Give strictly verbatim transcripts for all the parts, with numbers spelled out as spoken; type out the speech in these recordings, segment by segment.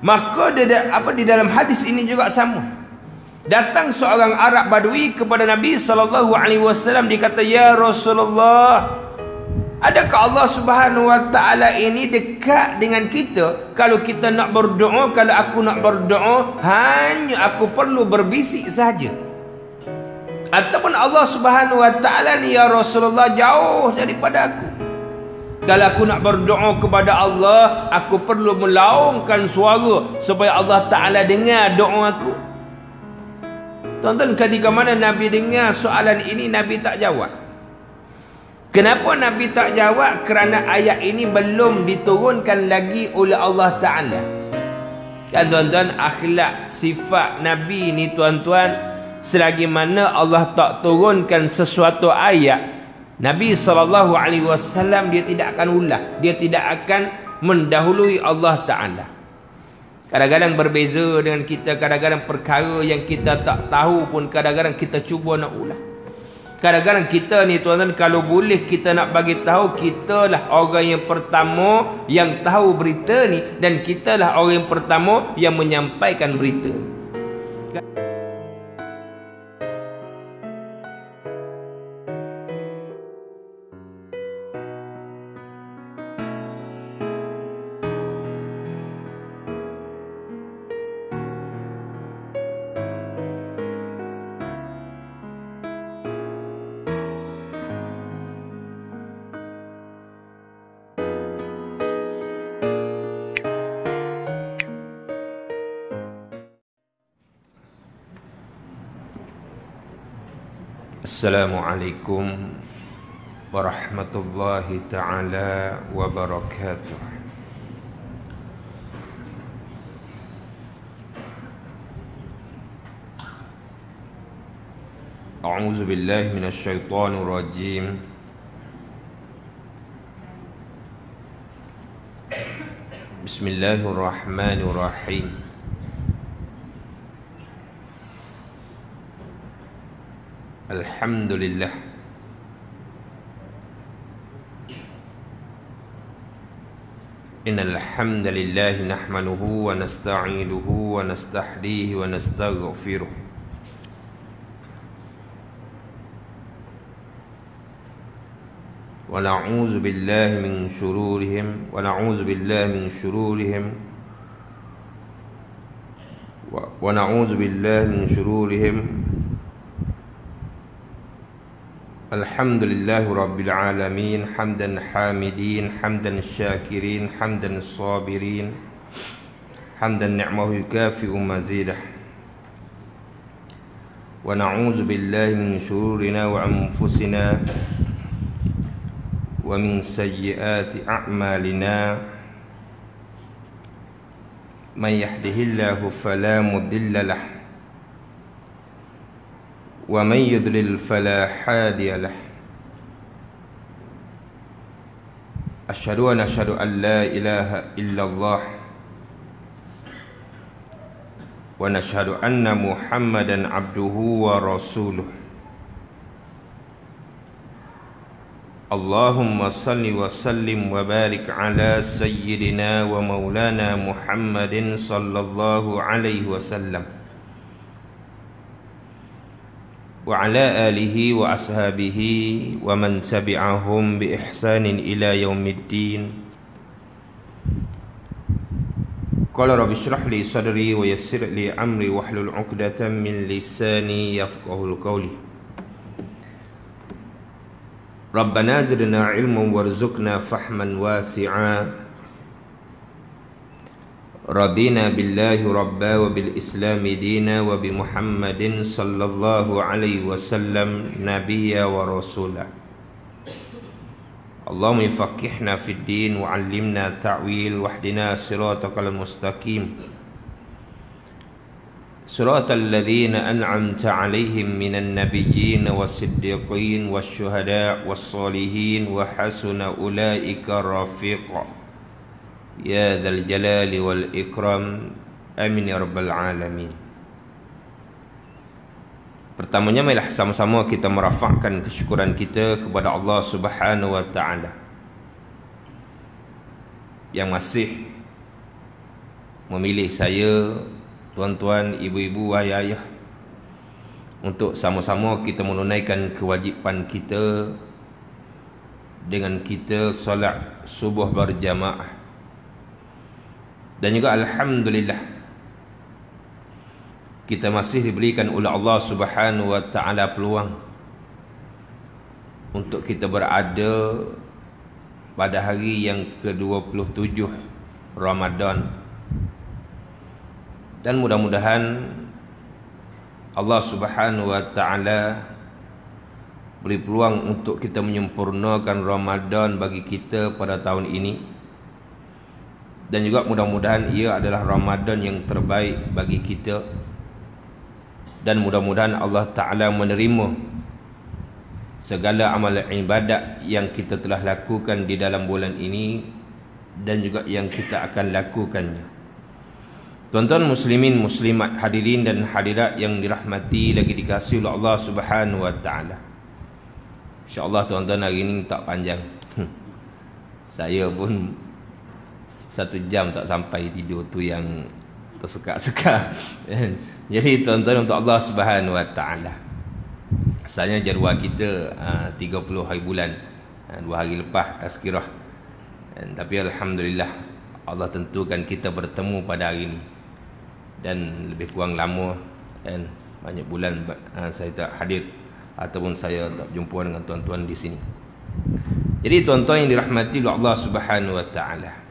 Maka dia, apa, di dalam hadis ini juga sama. Datang seorang Arab Badui kepada Nabi sallallahu alaihi wasallam, dia kata, "Ya Rasulullah, adakah Allah Subhanahu wa taala ini dekat dengan kita? Kalau kita nak berdoa, kalau aku nak berdoa, hanya aku perlu berbisik saja. Ataupun Allah Subhanahu wa taala ni ya Rasulullah jauh daripada aku. Kalau aku nak berdoa kepada Allah, aku perlu melaungkan suara supaya Allah Ta'ala dengar doa aku." Tuan-tuan, ketika mana Nabi dengar soalan ini, Nabi tak jawab. Kenapa Nabi tak jawab? Kerana ayat ini belum diturunkan lagi oleh Allah Ta'ala. Dan tuan-tuan, akhlak sifat Nabi ni tuan-tuan, selagi mana Allah tak turunkan sesuatu ayat, Nabi sallallahu alaihi wasallam dia tidak akan ulah, dia tidak akan mendahului Allah Ta'ala. Kadang-kadang berbeza dengan kita, kadang-kadang perkara yang kita tak tahu pun kadang-kadang kita cuba nak ulah. Kadang-kadang kita ni tuan-tuan, kalau boleh kita nak bagi tahu, kita lah orang yang pertama yang tahu berita ni, dan kita lah orang yang pertama yang menyampaikan berita ni. Assalamualaikum warahmatullahi ta'ala wabarakatuh. A'udzu billahi minasy syaithanir rajim. Bismillahirrahmanirrahim. Alhamdulillah. Innal hamdalillah nahmaduhu wa nasta'inuhu wa nastahdihi wa nastaghfiruh. Wa na'udzu billahi min syururihim wa na'udzu billahi min syururihim wa wa na'udzu billahi min syururihim. Alhamdulillahi Rabbil Alamin. Hamdan hamidin, hamdan syakirin, hamdan sabirin, hamdan ni'mahu yukafi'u mazidah. Wa na'udzu billahi min syururina wa anfusina wa min sayyiati a'malina. Man yahdihillahu fala mudilla lahu wa man yudlil fala hadiya lahu. Asyhadu an asyhadu an la ilaha illallah wa nashhadu anna Muhammadan abduhu wa rasuluh. Allahumma salli wa sallim wa barik ala sayyidina wa maulana Muhammadin sallallahu alaihi wasallam wa ala alihi wa ashabihi wa man tabi'ahum bi ihsanin ila yaumiddin. Qala rabbi shrah li sadri wa yassir li amri wahlul 'uqdatam min lisani yafqahul qawli. Rabbana zidna ilman warzuqna fahman wasi'a. Radina billahi rabba wa bil islami dina wa bi Muhammadin sallallahu alaihi wasallam nabiyya wa rasula. Allahumma faqihna fid din wa 'allimna ta'wil wahdina siratal mustaqim. Siratal ladzina an'amta 'alaihim minan nabiyyin was-siddiqin wasyuhada was-solihin wa hasuna ulaika rafiqa. Ya dzal jalali wal ikram. Amin ya rabbal alamin. Pertamanya marilah sama-sama kita merafakkan kesyukuran kita kepada Allah Subhanahu wa taala yang masih memilih saya, tuan-tuan, ibu-ibu, ayah-ayah, untuk sama-sama kita menunaikan kewajipan kita dengan kita solat subuh berjamaah. Dan juga alhamdulillah kita masih diberikan oleh Allah Subhanahu wa taala peluang untuk kita berada pada hari yang ke dua puluh tujuh Ramadan. Dan mudah-mudahan Allah Subhanahu wa taala beri peluang untuk kita menyempurnakan Ramadan bagi kita pada tahun ini. Dan juga mudah-mudahan ia adalah Ramadan yang terbaik bagi kita. Dan mudah-mudahan Allah Ta'ala menerima segala amal ibadat yang kita telah lakukan di dalam bulan ini dan juga yang kita akan lakukannya. Tuan-tuan muslimin, muslimat, hadirin dan hadirat yang dirahmati lagi dikasihi oleh Allah Subhanahu wa taala. Insya-Allah tuan-tuan hari ini tak panjang. Saya pun satu jam tak sampai tidur tu yang tersekat-sekat. Jadi tuan-tuan, untuk Allah Subhanahu wa taala, asalnya jadual kita uh, tiga puluh hari bulan, uh, dua hari lepas tazkirah. Dan, tapi alhamdulillah Allah tentukan kita bertemu pada hari ini. Dan lebih kurang lama, dan banyak bulan uh, saya tak hadir ataupun saya tak berjumpa dengan tuan-tuan di sini. Jadi tuan-tuan yang dirahmati oleh Allah Subhanahu wa taala,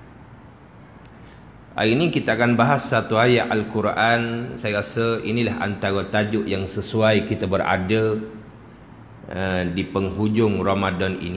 hari ini kita akan bahas satu ayat Al-Quran. Saya rasa inilah antara tajuk yang sesuai kita berada uh, di penghujung Ramadan ini.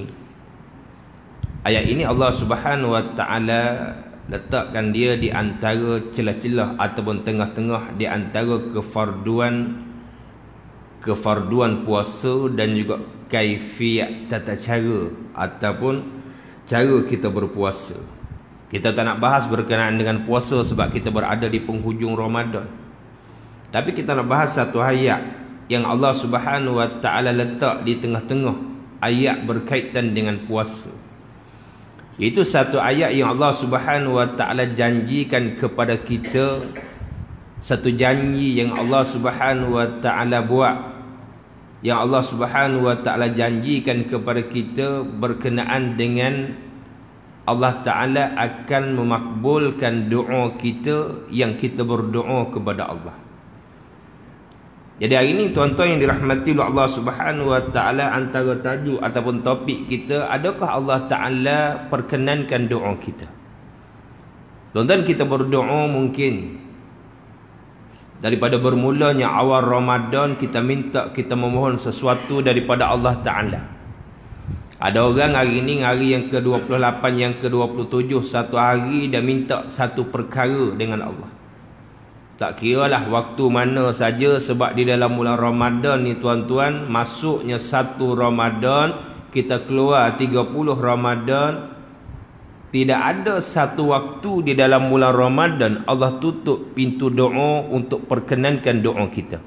Ayat ini Allah Subhanahu wa taala letakkan dia di antara celah-celah ataupun tengah-tengah di antara kefarduan kefarduan puasa dan juga kaifiat tata cara ataupun cara kita berpuasa. Kita tak nak bahas berkenaan dengan puasa sebab kita berada di penghujung Ramadan. Tapi kita nak bahas satu ayat yang Allah Subhanahu wa taala letak di tengah-tengah ayat berkaitan dengan puasa. Itu satu ayat yang Allah Subhanahu wa taala janjikan kepada kita, satu janji yang Allah Subhanahu wa taala buat, yang Allah Subhanahu wa taala janjikan kepada kita berkenaan dengan Allah Ta'ala akan memakbulkan doa kita yang kita berdoa kepada Allah. Jadi hari ini tuan-tuan yang dirahmati oleh Allah Subhanahu wa taala, antara tajuk ataupun topik kita, adakah Allah Ta'ala perkenankan doa kita? Tuan-tuan, kita berdoa mungkin daripada bermulanya awal Ramadan kita minta, kita memohon sesuatu daripada Allah Ta'ala. Ada orang hari ini hari yang ke dua puluh lapan, yang ke dua puluh tujuh, satu hari dia minta satu perkara dengan Allah. Tak kiralah waktu mana saja, sebab di dalam bulan Ramadan ni tuan-tuan, masuknya satu Ramadan, kita keluar tiga puluh Ramadan, tidak ada satu waktu di dalam bulan Ramadan Allah tutup pintu doa untuk perkenankan doa kita.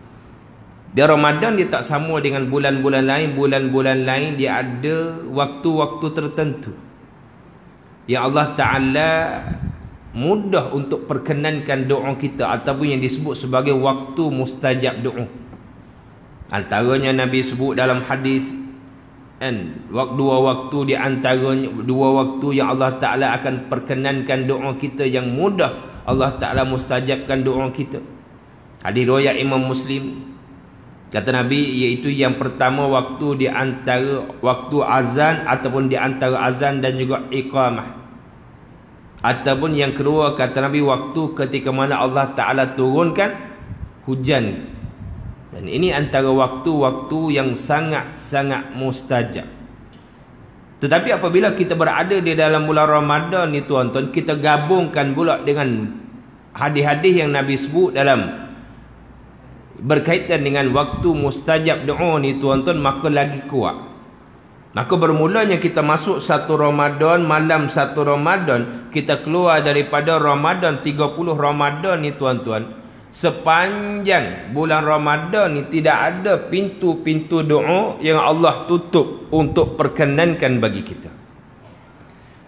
Di Ramadan dia tak sama dengan bulan-bulan lain. Bulan-bulan lain dia ada waktu-waktu tertentu yang Allah Ta'ala mudah untuk perkenankan doa kita, ataupun yang disebut sebagai waktu mustajab doa. Antaranya Nabi sebut dalam hadis, kan, dua waktu di antaranya dua waktu yang Allah Ta'ala akan perkenankan doa kita, yang mudah Allah Ta'ala mustajabkan doa kita. Hadis riwayat Imam Muslim, kata Nabi, iaitu yang pertama waktu di antara waktu azan ataupun di antara azan dan juga iqamah. Ataupun yang kedua, kata Nabi, waktu ketika mana Allah Ta'ala turunkan hujan. Dan ini antara waktu-waktu yang sangat-sangat mustajab. Tetapi apabila kita berada di dalam bulan Ramadan ni tuan-tuan, kita gabungkan pula dengan hadis-hadis yang Nabi sebut dalam berkaitan dengan waktu mustajab doa ni tuan-tuan, maka lagi kuat. Maka bermulanya kita masuk satu Ramadan, malam satu Ramadan, kita keluar daripada Ramadan, tiga puluh Ramadan ni tuan-tuan, sepanjang bulan Ramadan ni tidak ada pintu-pintu doa yang Allah tutup untuk perkenankan bagi kita.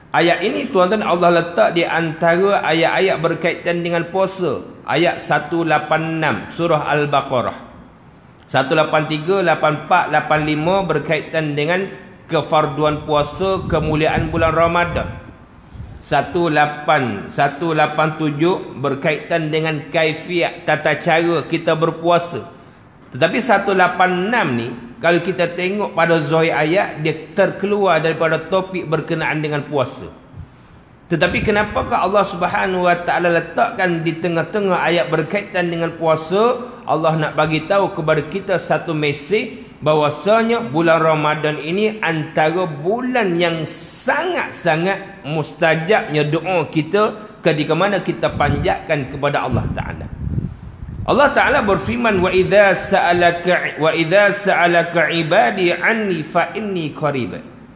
Ayat ini tuan-tuan Allah letak di antara ayat-ayat berkaitan dengan puasa. Ayat seratus lapan puluh enam surah Al-Baqarah. seratus lapan puluh tiga, lapan puluh empat, lapan puluh lima berkaitan dengan kefarduan puasa, kemuliaan bulan Ramadan. seratus lapan puluh tujuh berkaitan dengan kaifiat tata cara kita berpuasa. Tetapi seratus lapan puluh enam ni kalau kita tengok pada zahir ayat, dia terkeluar daripada topik berkenaan dengan puasa. Tetapi kenapakah Allah Subhanahu Wa Taala letakkan di tengah-tengah ayat berkaitan dengan puasa? Allah nak bagi tahu kepada kita satu mesej bahwasanya bulan Ramadan ini antara bulan yang sangat-sangat mustajabnya doa kita ketika mana kita panjatkan kepada Allah Taala. Allah Taala berfirman, wa idza sa'alaka wa idza sa'alaka ibadi anni fa inni qarib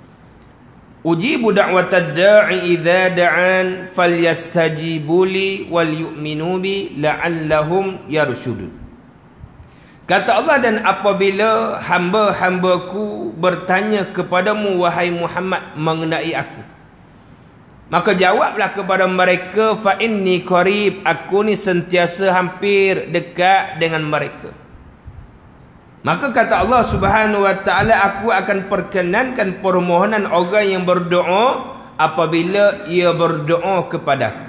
ujibu da'watad da'i idza da'an falyastajibu li wal yu'minu bi la'allahum yarshudun. Kata Allah, dan apabila hamba-hambaku bertanya kepadamu wahai Muhammad mengenai aku, maka jawablah kepada mereka, fa inni qarib, aku ni sentiasa hampir dekat dengan mereka. Maka kata Allah Subhanahu Wa Taala, aku akan perkenankan permohonan orang yang berdoa apabila ia berdoa kepadaku.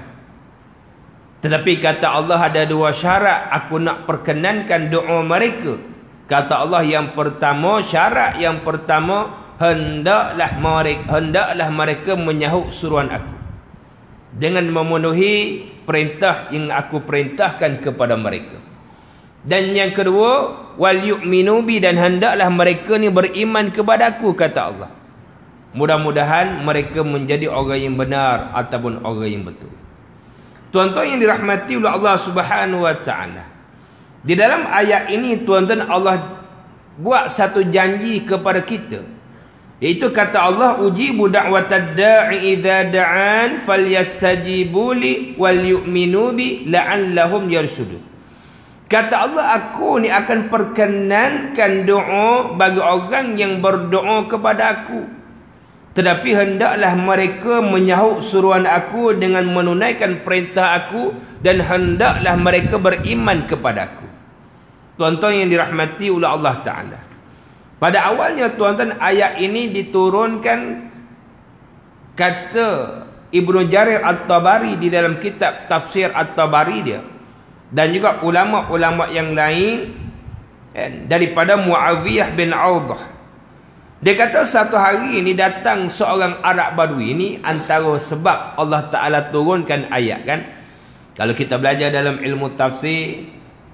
Tetapi kata Allah, ada dua syarat aku nak perkenankan doa mereka. Kata Allah, yang pertama, syarat yang pertama, hendaklah mereka hendaklah mereka menyahut suruhan aku dengan memenuhi perintah yang aku perintahkan kepada mereka. Dan yang kedua, wal yu'minu bi, dan hendaklah mereka ni beriman kepada aku, kata Allah. Mudah-mudahan mereka menjadi orang yang benar ataupun orang yang betul. Tuan-tuan yang dirahmati oleh Allah Subhanahu Wa Taala, di dalam ayat ini tuan-tuan Allah buat satu janji kepada kita, iaitu kata Allah, ujibu da'watad da'i idza da'an falyastajibu li wal yu'minu bi la'allahum yarshudun. Kata Allah, aku ni akan perkenankan doa bagi orang yang berdoa kepada aku. Tetapi hendaklah mereka menyahut suruhan aku dengan menunaikan perintah aku, dan hendaklah mereka beriman kepada aku. Tuan-tuan yang dirahmati oleh Allah Ta'ala, pada awalnya tuan-tuan ayat ini diturunkan, kata Ibnu Jarir At-Tabari di dalam kitab Tafsir At-Tabari dia, dan juga ulama-ulama yang lain daripada Muawiyah bin Audah, dia kata satu hari ini datang seorang Arab Badui. Ini antara sebab Allah Ta'ala turunkan ayat, kan. Kalau kita belajar dalam ilmu tafsir,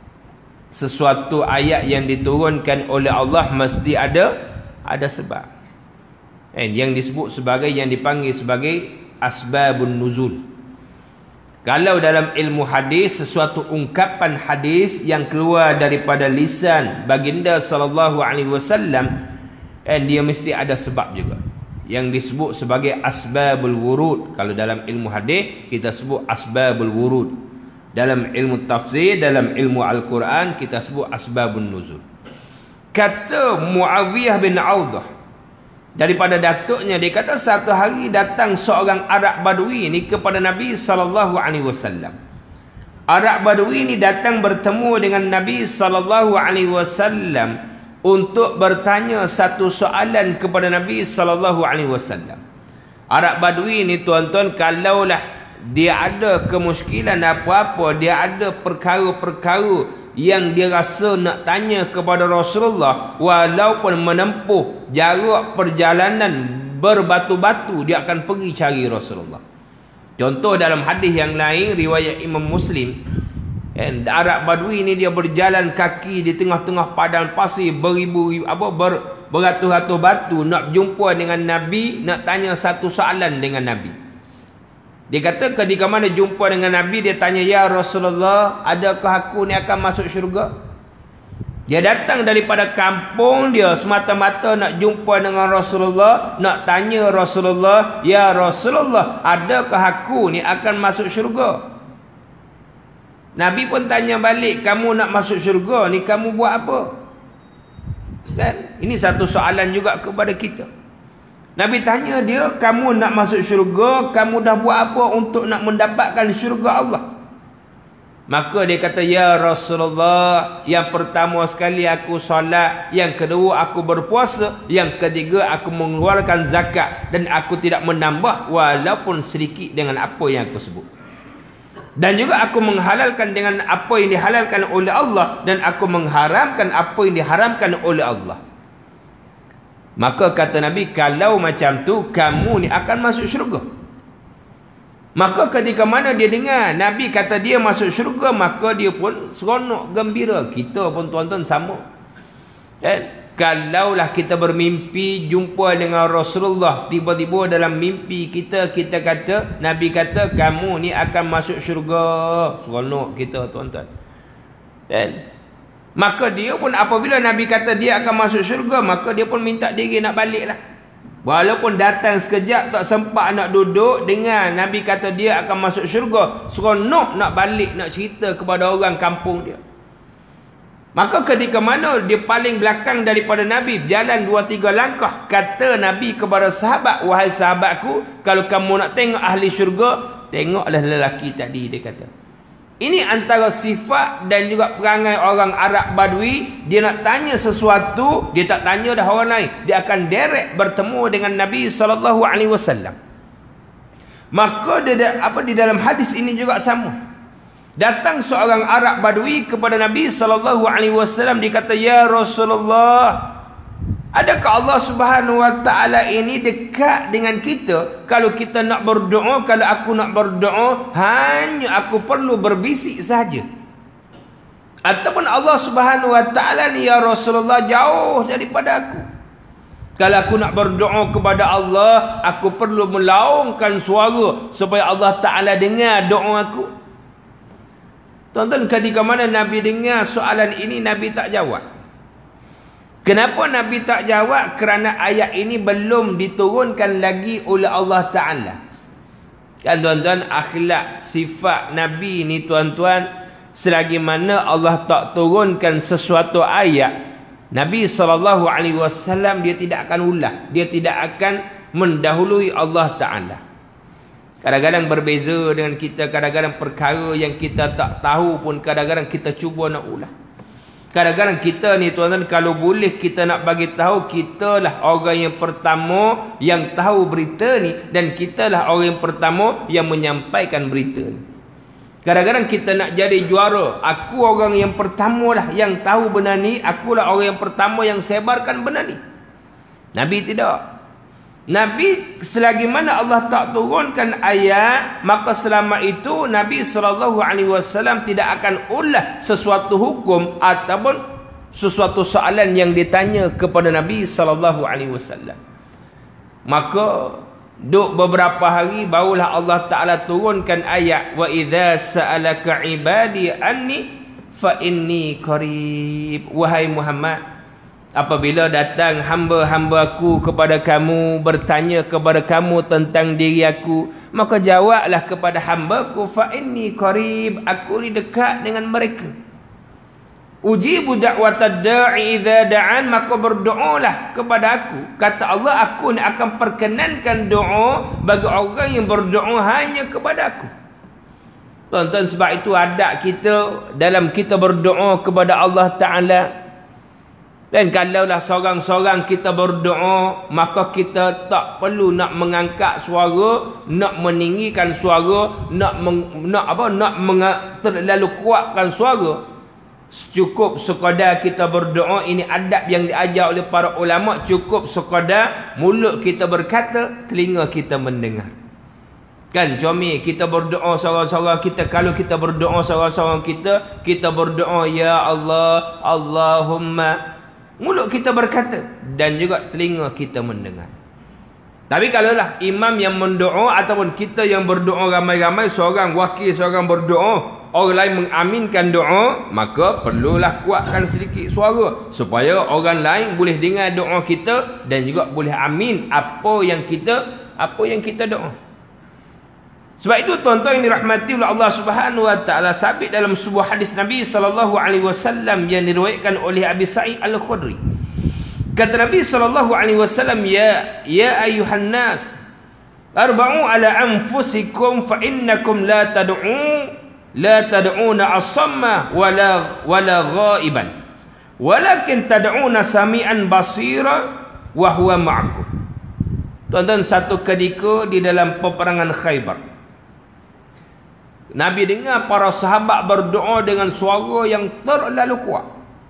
sesuatu ayat yang diturunkan oleh Allah mesti ada ada sebab. And yang disebut sebagai, yang dipanggil sebagai asbabun nuzul. Kalau dalam ilmu hadis, sesuatu ungkapan hadis yang keluar daripada lisan baginda sallallahu alaihi wasallam, and dia mesti ada sebab juga, yang disebut sebagai asbabul wurud. Kalau dalam ilmu hadis kita sebut asbabul wurud. Dalam ilmu tafsir, dalam ilmu Al-Quran kita sebut asbabun nuzul. Kata Muawiyah bin Audah daripada datuknya, dia kata satu hari datang seorang Arab Badui ni kepada Nabi sallallahu alaihi wasallam. Arab Badui ni datang bertemu dengan Nabi sallallahu alaihi wasallam untuk bertanya satu soalan kepada Nabi sallallahu alaihi wasallam. Arab Badui ni tuan-tuan, kalaulah dia ada kemuskilan apa-apa, dia ada perkara-perkara yang dia rasa nak tanya kepada Rasulullah, walaupun menempuh jarak perjalanan berbatu-batu, dia akan pergi cari Rasulullah. Contoh dalam hadis yang lain riwayat Imam Muslim, and Arab Badui ni dia berjalan kaki di tengah-tengah padang pasir beribu apa ber, beratus-ratus batu nak jumpa dengan Nabi, nak tanya satu soalan dengan Nabi. Dia kata ketika mana jumpa dengan Nabi, dia tanya, ya Rasulullah, adakah aku ni akan masuk syurga? Dia datang daripada kampung dia semata-mata nak jumpa dengan Rasulullah, nak tanya Rasulullah, ya Rasulullah, adakah aku ni akan masuk syurga? Nabi pun tanya balik, kamu nak masuk syurga ni kamu buat apa? Dan ini satu soalan juga kepada kita. Nabi tanya dia, kamu nak masuk syurga, kamu dah buat apa untuk nak mendapatkan syurga Allah? Maka dia kata, ya Rasulullah, yang pertama sekali aku solat, yang kedua aku berpuasa, yang ketiga aku mengeluarkan zakat, dan aku tidak menambah walaupun sedikit dengan apa yang aku sebut. Dan juga aku menghalalkan dengan apa yang dihalalkan oleh Allah, dan aku mengharamkan apa yang diharamkan oleh Allah. Maka kata Nabi, kalau macam tu kamu ni akan masuk syurga. Maka ketika mana dia dengar Nabi kata dia masuk syurga, maka dia pun seronok, gembira. Kita pun tuan-tuan sama. Dan kalaulah kita bermimpi jumpa dengan Rasulullah, tiba-tiba dalam mimpi kita, kita kata, Nabi kata kamu ni akan masuk syurga, seronok kita tuan-tuan. Dan maka dia pun apabila Nabi kata dia akan masuk syurga, maka dia pun minta diri nak balik lah. Walaupun datang sekejap, tak sempat nak duduk, dengar Nabi kata dia akan masuk syurga, seronok nak balik, nak cerita kepada orang kampung dia. Maka ketika mana dia paling belakang daripada Nabi, jalan dua tiga langkah, kata Nabi kepada sahabat, wahai sahabatku, kalau kamu nak tengok ahli syurga, tengoklah lelaki tadi, dia kata. Ini antara sifat dan juga perangai orang Arab Badui. Dia nak tanya sesuatu, dia tak tanya dah orang lain, dia akan direct bertemu dengan Nabi sallallahu alaihi wasallam. Maka dia, apa di dalam hadis ini juga sama. Datang seorang Arab Badui kepada Nabi sallallahu alaihi wasallam, dia kata, ya Rasulullah, adakah Allah Subhanahu wa taala ini dekat dengan kita? Kalau kita nak berdoa, kalau aku nak berdoa, hanya aku perlu berbisik saja. Ataupun Allah Subhanahu wa taala ni ya Rasulullah jauh daripada aku. Kalau aku nak berdoa kepada Allah, aku perlu melaungkan suara supaya Allah Taala dengar doa aku. Tuan-tuan, ketika mana Nabi dengar soalan ini, Nabi tak jawab. Kenapa Nabi tak jawab? Kerana ayat ini belum diturunkan lagi oleh Allah Ta'ala. Kan tuan-tuan, akhlak sifat Nabi ni tuan-tuan, selagi mana Allah tak turunkan sesuatu ayat, Nabi sallallahu alaihi wasallam dia tidak akan ulah, dia tidak akan mendahului Allah Ta'ala. Kadang-kadang berbeza dengan kita, kadang-kadang perkara yang kita tak tahu pun kadang-kadang kita cuba nak ulah. Kadang-kadang kita ni tuan-tuan, kalau boleh kita nak bagi tahu, kita lah orang yang pertama yang tahu berita ni, dan kita lah orang yang pertama yang menyampaikan berita ni. Kadang-kadang kita nak jadi juara, aku orang yang pertama lah yang tahu benda ni, akulah orang yang pertama yang sebarkan benda ni. Nabi tidak. Nabi selagi mana Allah tak turunkan ayat, maka selama itu Nabi sallallahu alaihi wasallam tidak akan ulah sesuatu hukum ataupun sesuatu soalan yang ditanya kepada Nabi sallallahu alaihi wasallam. Maka duk beberapa hari barulah Allah Taala turunkan ayat, wa idza sa'alaka ibadi anni fa inni qarib. Wahai Muhammad, apabila datang hamba-hamba aku kepada kamu, bertanya kepada kamu tentang diri aku, maka jawablah kepada hamba-Ku, fa inni qarib, aku ni dekat dengan mereka. Ujibu da'watad da'i idza da'an, maka berdoalah kepada aku. Kata Allah, aku ni akan perkenankan doa bagi orang yang berdoa hanya kepada aku. Tuan-tuan, sebab itu adab kita dalam kita berdoa kepada Allah Ta'ala. Dan kalaulah seorang-seorang kita berdoa, maka kita tak perlu nak mengangkat suara, nak meninggikan suara, nak meng, nak apa nak terlalu kuatkan suara. Cukup sekadar kita berdoa. Ini adab yang diajar oleh para ulama. Cukup sekadar mulut kita berkata, telinga kita mendengar. Kan comel kita berdoa seorang-seorang kita. Kalau kita berdoa seorang-seorang kita, kita berdoa ya Allah, Allahumma, mulut kita berkata dan juga telinga kita mendengar. Tapi kalaulah imam yang mendoa ataupun kita yang berdoa ramai-ramai, seorang wakil seorang berdoa, orang lain mengaminkan doa, maka perlulah kuatkan sedikit suara supaya orang lain boleh dengar doa kita dan juga boleh amin apa yang kita apa yang kita doa. Sebab itu tuan-tuan yang dirahmati oleh Allah Subhanahu wa taala, sabit dalam sebuah hadis Nabi sallallahu alaihi wasallam yang diriwayatkan oleh Abi Sa'id Al-Khudri. Kata Nabi sallallahu alaihi wasallam, ya ya ayuhan nas, arba'u ala anfusikum fa innakum la tad'u la tad'una asamma wala wala ghaiban, walakin tad'una sami'an basira wa huwa ma'akum. Tuan-tuan, satu ketika di dalam peperangan Khaybar, Nabi dengar para sahabat berdoa dengan suara yang terlalu kuat.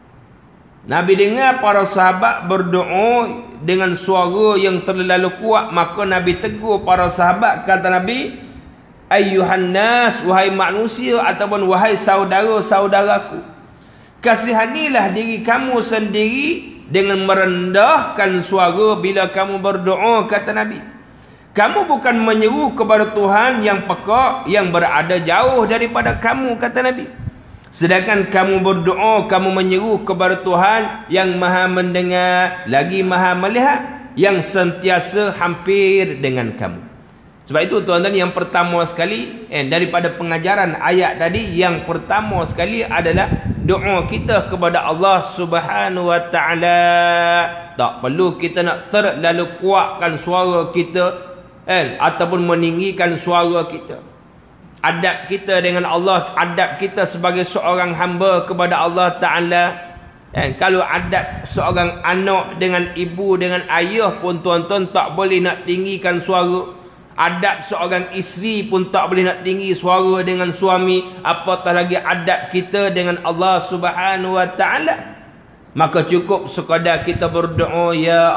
Nabi dengar para sahabat berdoa dengan suara yang terlalu kuat, maka Nabi tegur para sahabat. Kata Nabi, ayyuhan nas, wahai manusia ataupun wahai saudara-saudaraku, kasihanilah diri kamu sendiri dengan merendahkan suara bila kamu berdoa. Kata Nabi, kamu bukan menyeru kepada Tuhan yang peka, yang berada jauh daripada kamu. Kata Nabi, sedangkan kamu berdoa, kamu menyeru kepada Tuhan yang maha mendengar lagi maha melihat, yang sentiasa hampir dengan kamu. Sebab itu tuan-tuan, yang pertama sekali eh, daripada pengajaran ayat tadi, yang pertama sekali adalah doa kita kepada Allah Subhanahu wa taala. Tak perlu kita nak terlalu kuatkan suara kita eh, ataupun meninggikan suara kita. Adab kita dengan Allah, adab kita sebagai seorang hamba kepada Allah Ta'ala. Eh, kalau adab seorang anak dengan ibu, dengan ayah pun tuan-tuan tak boleh nak tinggikan suara. Adab seorang isteri pun tak boleh nak tinggi suara dengan suami, apatah lagi adab kita dengan Allah Subhanahu wa taala. Maka cukup sekadar kita berdoa, ya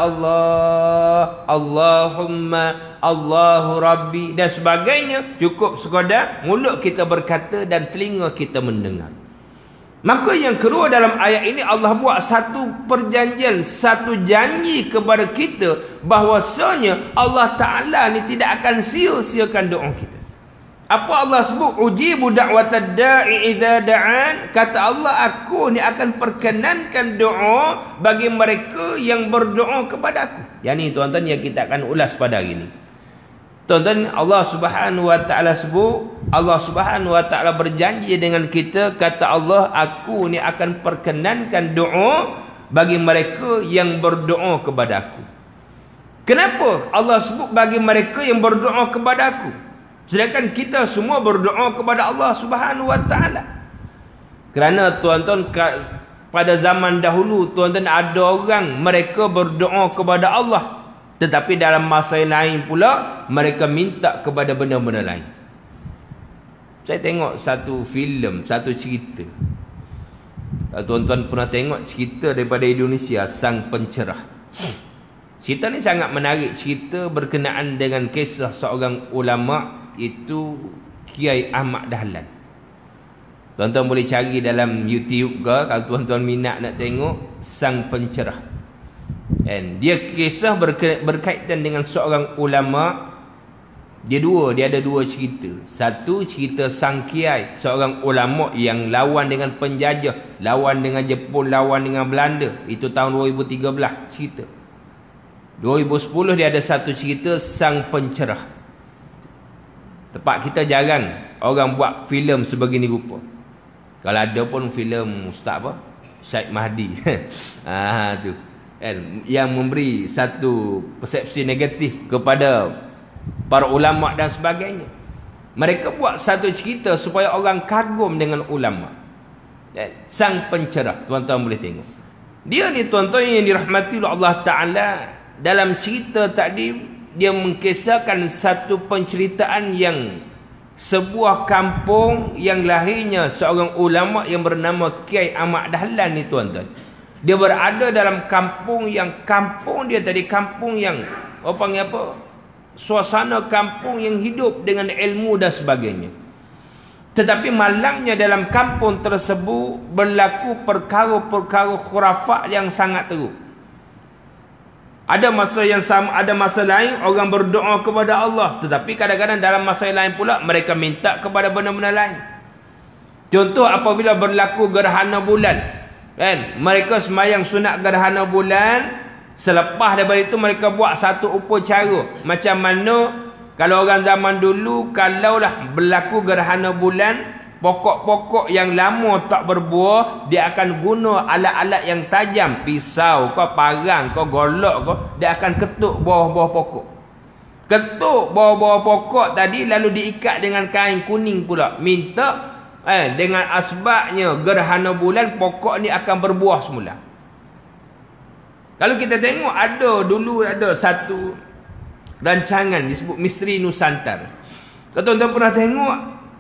Allah, Allahumma, Allahu Rabbi dan sebagainya. Cukup sekadar mulut kita berkata dan telinga kita mendengar. Maka yang kedua dalam ayat ini, Allah buat satu perjanjian, satu janji kepada kita bahwasanya Allah Ta'ala ni tidak akan sia-siakan doa kita. Apa Allah sebut? Ujibu da'watad da'i idza da'an. Kata Allah, aku ni akan perkenankan doa bagi mereka yang berdoa kepada aku. Yang ni tuan-tuan yang kita akan ulas pada hari ini. Tuan-tuan, Allah Subhanahu wa taala sebut, Allah Subhanahu wa taala berjanji dengan kita. Kata Allah, aku ni akan perkenankan doa bagi mereka yang berdoa kepada aku. Kenapa Allah sebut bagi mereka yang berdoa kepada aku, sedangkan kita semua berdoa kepada Allah Subhanahu wa taala? Kerana tuan-tuan, pada zaman dahulu tuan-tuan, ada orang mereka berdoa kepada Allah, tetapi dalam masa yang lain pula mereka minta kepada benda-benda lain. Saya tengok satu filem, satu cerita. Tuan-tuan pernah tengok cerita daripada Indonesia, Sang Pencerah. Cerita ni sangat menarik. Cerita berkenaan dengan kisah seorang ulama, itu Kiai Ahmad Dahlan. Tuan-tuan boleh cari dalam YouTube ke, kalau tuan-tuan minat nak tengok, Sang Pencerah. And dia kisah berkaitan dengan seorang ulama. Dia dua, dia ada dua cerita. Satu cerita Sang Kiai, seorang ulama yang lawan dengan penjajah, lawan dengan Jepun, lawan dengan Belanda. Itu tahun dua ribu tiga belas cerita. dua ribu sepuluh dia ada satu cerita Sang Pencerah. Tempat kita jarang orang buat filem sebegini rupa. Kalau ada pun filem Ustaz apa? Syed Mahdi. Ah tu. Kan, yang memberi satu persepsi negatif kepada para ulama dan sebagainya. Mereka buat satu cerita supaya orang kagum dengan ulama. Kan, Sang Pencerah, tuan-tuan boleh tengok. Dia ni tuan-tuan yang dirahmati oleh Allah Ta'ala, dalam cerita tadi dia mengkisahkan satu penceritaan yang sebuah kampung yang lahirnya seorang ulama yang bernama Kiai Ahmad Dahlan ni tuan-tuan. Dia berada dalam kampung yang kampung dia tadi kampung yang apa panggil apa? Suasana kampung yang hidup dengan ilmu dan sebagainya. Tetapi malangnya dalam kampung tersebut berlaku perkara-perkara khurafat yang sangat teruk. Ada masa yang sama, ada masa lain orang berdoa kepada Allah, tetapi kadang-kadang dalam masa yang lain pula mereka minta kepada benda-benda lain. Contoh apabila berlaku gerhana bulan, kan? Mereka sembahyang sunat gerhana bulan. Selepas daripada itu mereka buat satu upacara. Macam mana kalau orang zaman dulu, kalaulah berlaku gerhana bulan, pokok-pokok yang lama tak berbuah, dia akan guna alat-alat yang tajam, pisau ke, parang ke, golok ke, dia akan ketuk bawah-bawah pokok. Ketuk bawah-bawah pokok tadi, lalu diikat dengan kain kuning pula. Minta eh, dengan asbabnya gerhana bulan, pokok ni akan berbuah semula. Kalau kita tengok, ada dulu ada satu rancangan disebut Misteri Nusantara. Kalau tuan-tuan pernah tengok,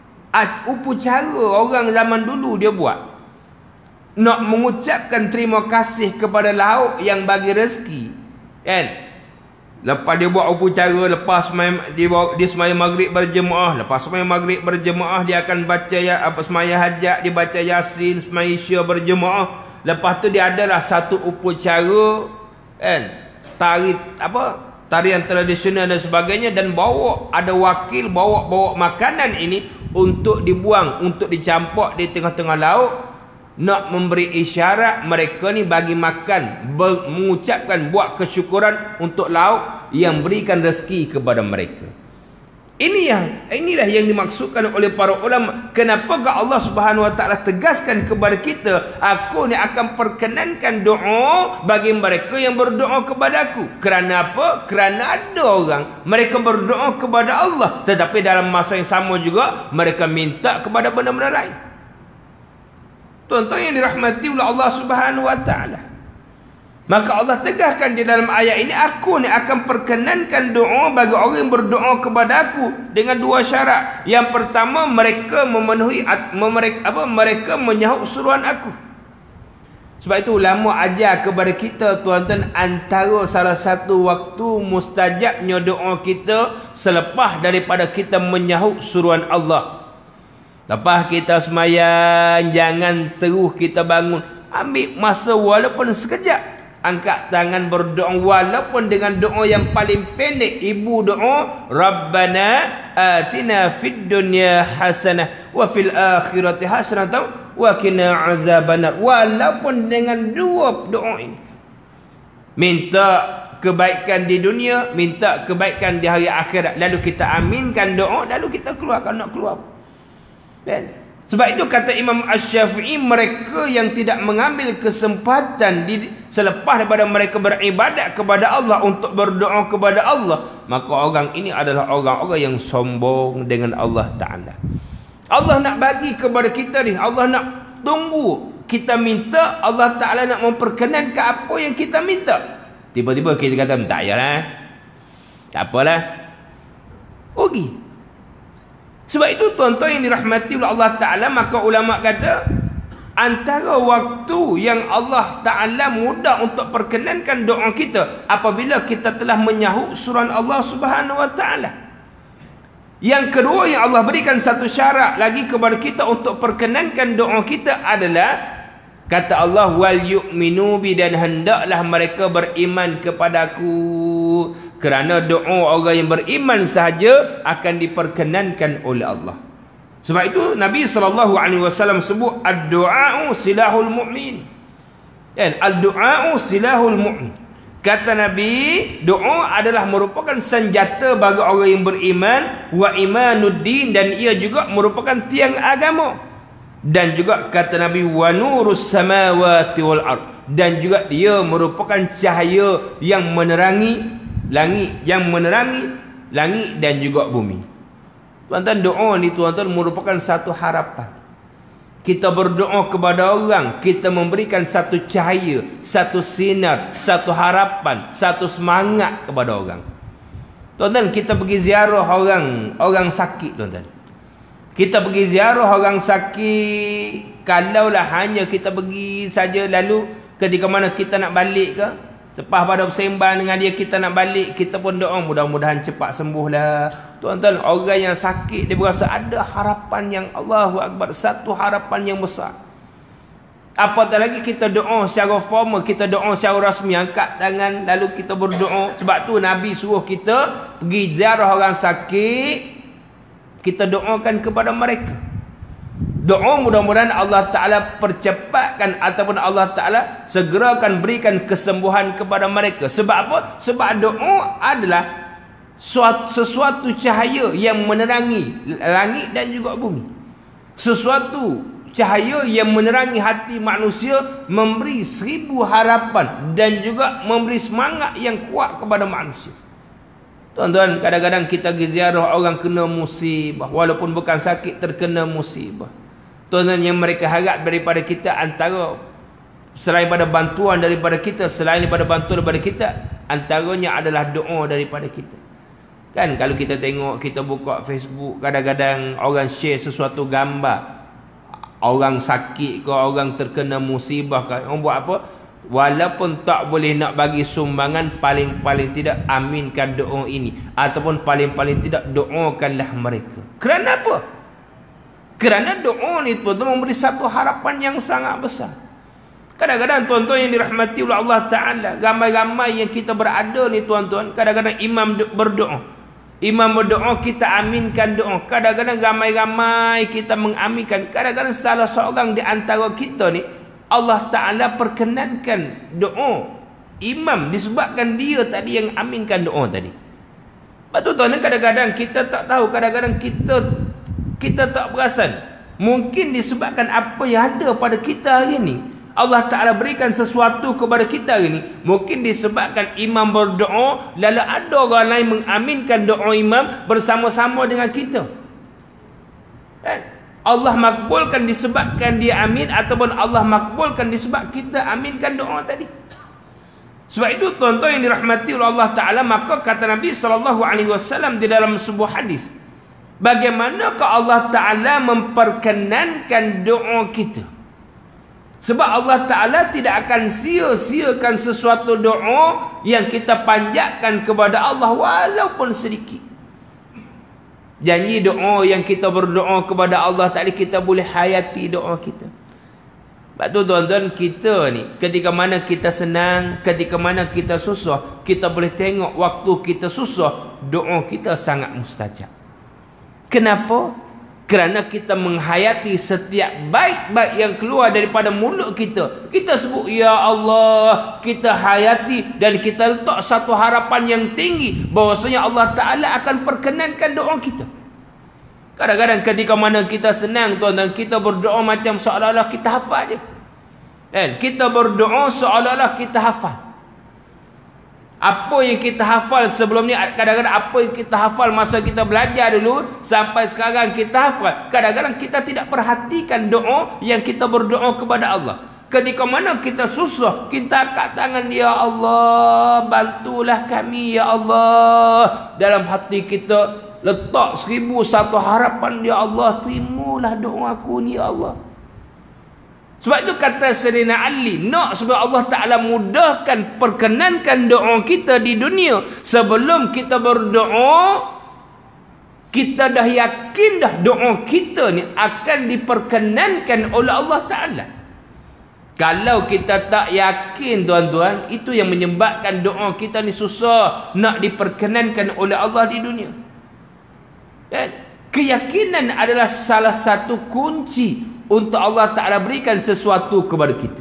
upacara orang zaman dulu dia buat nak mengucapkan terima kasih kepada laut yang bagi rezeki, kan? Lepas dia buat upacara, lepas semaya, dia, dia semaya maghrib berjemaah, lepas semaya maghrib berjemaah dia akan baca ya apa semaya hajat, dia baca yasin, semaya isya berjemaah. Lepas tu dia adalah satu upacara, kan, tari apa tarian tradisional dan sebagainya, dan bawa ada wakil bawa bawa makanan ini untuk dibuang, untuk dicampak di tengah-tengah laut, nak memberi isyarat mereka ni bagi makan, ber, mengucapkan buat kesyukuran untuk laut yang berikan rezeki kepada mereka. Ini yang inilah yang dimaksudkan oleh para ulama. Kenapa Allah Subhanahu Wa Taala tegaskan kepada kita, aku ni akan perkenankan doa bagi mereka yang berdoa kepada aku. Kerana apa? Kerana ada orang mereka berdoa kepada Allah, tetapi dalam masa yang sama juga mereka minta kepada benda-benda lain. Tuan-tuan yang dirahmati oleh Allah Subhanahu Wa Taala, maka Allah tegaskan di dalam ayat ini, aku ni akan perkenankan doa bagi orang yang berdoa kepada aku dengan dua syarat. Yang pertama, mereka memenuhi mereka apa mereka menyahut seruan aku. Sebab itu ulama ajar kepada kita, tuan-tuan, antara salah satu waktu mustajabnya doa kita selepas daripada kita menyahut seruan Allah. Lepas kita sembahyang, jangan terus kita bangun, ambil masa walaupun sekejap, angkat tangan berdoa, walaupun dengan doa yang paling pendek. Ibu doa, Rabbana atina fid dunya hasanah wa fil akhirati hasanah wa qina azabannar. Walaupun dengan dua doa ini, minta kebaikan di dunia, minta kebaikan di hari akhirat, lalu kita aminkan doa, lalu kita keluarkan nak keluar. Dan sebab itu kata Imam Asy-Syafi'i, mereka yang tidak mengambil kesempatan di, selepas daripada mereka beribadat kepada Allah untuk berdoa kepada Allah, maka orang ini adalah orang-orang yang sombong dengan Allah Ta'ala. Allah nak bagi kepada kita ni, Allah nak tunggu kita minta, Allah Ta'ala nak memperkenankan apa yang kita minta. Tiba-tiba kita kata, tak payahlah, tak apalah, rugi. Sebab itu tuan-tuan yang dirahmati oleh Allah Ta'ala, maka ulama kata, antara waktu yang Allah Ta'ala mudah untuk perkenankan doa kita, apabila kita telah menyahut suruhan Allah Subhanahu Wa Ta'ala. Yang kedua yang Allah berikan satu syarat lagi kepada kita untuk perkenankan doa kita adalah, kata Allah, wal yu'minu bi, dan hendaklah mereka beriman kepadaku. Kerana doa orang yang beriman sahaja akan diperkenankan oleh Allah. Sebab itu Nabi sallallahu alaihi wasallam sebut, ad-du'a'u silahul mu'min. Kan? Ad-du'a'u silahul mu'min. Kata Nabi, doa adalah merupakan senjata bagi orang yang beriman, wa imanuddin, dan ia juga merupakan tiang agama. Dan juga kata Nabi, wa nurus samawati wal ard, dan juga dia merupakan cahaya yang menerangi langit, yang menerangi langit dan juga bumi. Tuan-tuan, doa ni tuan-tuan merupakan satu harapan. Kita berdoa kepada orang, kita memberikan satu cahaya, satu sinar, satu harapan, satu semangat kepada orang. Tuan-tuan, kita pergi ziarah orang orang sakit, tuan-tuan. Kita pergi ziarah orang sakit, kalaulah hanya kita pergi saja, lalu ketika mana kita nak balik ke, selepas pada bersembang dengan dia, kita nak balik, kita pun doa mudah-mudahan cepat sembuhlah. Tuan-tuan, orang yang sakit dia berasa ada harapan yang Allahu Akbar, satu harapan yang besar. Apatah lagi kita doa secara formal, kita doa secara rasmi, angkat tangan lalu kita berdoa. Sebab tu Nabi suruh kita pergi ziarah orang sakit, kita doakan kepada mereka. Doa mudah-mudahan Allah Ta'ala percepatkan, ataupun Allah Ta'ala segerakan berikan kesembuhan kepada mereka. Sebab apa? Sebab doa adalah suatu, sesuatu cahaya yang menerangi langit dan juga bumi. Sesuatu cahaya yang menerangi hati manusia, memberi seribu harapan dan juga memberi semangat yang kuat kepada manusia. Tuan-tuan, kadang-kadang kita pergi ziarah orang kena musibah, walaupun bukan sakit, terkena musibah. Tuan-tuan, yang mereka harap daripada kita antara, selain pada bantuan daripada kita, selain daripada bantuan daripada kita, antaranya adalah doa daripada kita. Kan kalau kita tengok, kita buka Facebook, kadang-kadang orang share sesuatu gambar orang sakit ke, orang terkena musibah ke, orang buat apa? Walaupun tak boleh nak bagi sumbangan, paling-paling tidak aminkan doa ini, ataupun paling-paling tidak doakanlah mereka. Kerana apa? Kerana doa ni tuan-tuan memberi satu harapan yang sangat besar. Kadang-kadang tuan-tuan yang dirahmati oleh Allah Ta'ala, ramai-ramai yang kita berada ni tuan-tuan, kadang-kadang imam berdoa, imam berdoa, kita aminkan doa. Kadang-kadang ramai-ramai kita mengaminkan. Kadang-kadang salah seorang di antara kita ni, Allah Ta'ala perkenankan doa imam disebabkan dia tadi yang aminkan doa tadi. Betul tuan, kadang-kadang kita tak tahu, kadang-kadang kita kita tak perasan. Mungkin disebabkan apa yang ada pada kita hari ni, Allah Ta'ala berikan sesuatu kepada kita hari ni. Mungkin disebabkan imam berdoa, lalu ada orang lain mengaminkan doa imam bersama-sama dengan kita. Kan? Allah makbulkan disebabkan dia amin, ataupun Allah makbulkan disebab kita aminkan doa tadi. Sebab itu tuan-tuan yang dirahmati oleh Allah Ta'ala, maka kata Nabi sallallahu alaihi wasallam di dalam sebuah hadis, bagaimanakah Allah Ta'ala memperkenankan doa kita? Sebab Allah Ta'ala tidak akan sia-siakan sesuatu doa yang kita panjatkan kepada Allah walaupun sedikit. Janji doa yang kita berdoa kepada Allah Ta'ala, kita boleh hayati doa kita. Sebab tu tuan-tuan, kita ni ketika mana kita senang, ketika mana kita susah, kita boleh tengok waktu kita susah, doa kita sangat mustajab. Kenapa? Kerana kita menghayati setiap baik-baik yang keluar daripada mulut kita. Kita sebut ya Allah, kita hayati dan kita letak satu harapan yang tinggi bahwasanya Allah Ta'ala akan perkenankan doa kita. Kadang-kadang ketika mana kita senang tuan-tuan, kita berdoa macam seolah-olah kita hafal je. Kan? Kita berdoa seolah-olah kita hafal. Apa yang kita hafal sebelum ni, kadang-kadang apa yang kita hafal masa kita belajar dulu sampai sekarang kita hafal, kadang-kadang kita tidak perhatikan doa yang kita berdoa kepada Allah. Ketika mana kita susah, kita angkat tangan, ya Allah, bantulah kami ya Allah. Dalam hati kita letak seribu satu harapan, ya Allah, terimalah doaku ni ya Allah. Sebab itu kata Sayyidina Ali, nak sebab Allah Ta'ala mudahkan, perkenankan doa kita di dunia, sebelum kita berdoa, kita dah yakin dah doa kita ni akan diperkenankan oleh Allah Ta'ala. Kalau kita tak yakin tuan-tuan, itu yang menyebabkan doa kita ni susah nak diperkenankan oleh Allah di dunia. Dan keyakinan adalah salah satu kunci untuk Allah Ta'ala berikan sesuatu kepada kita.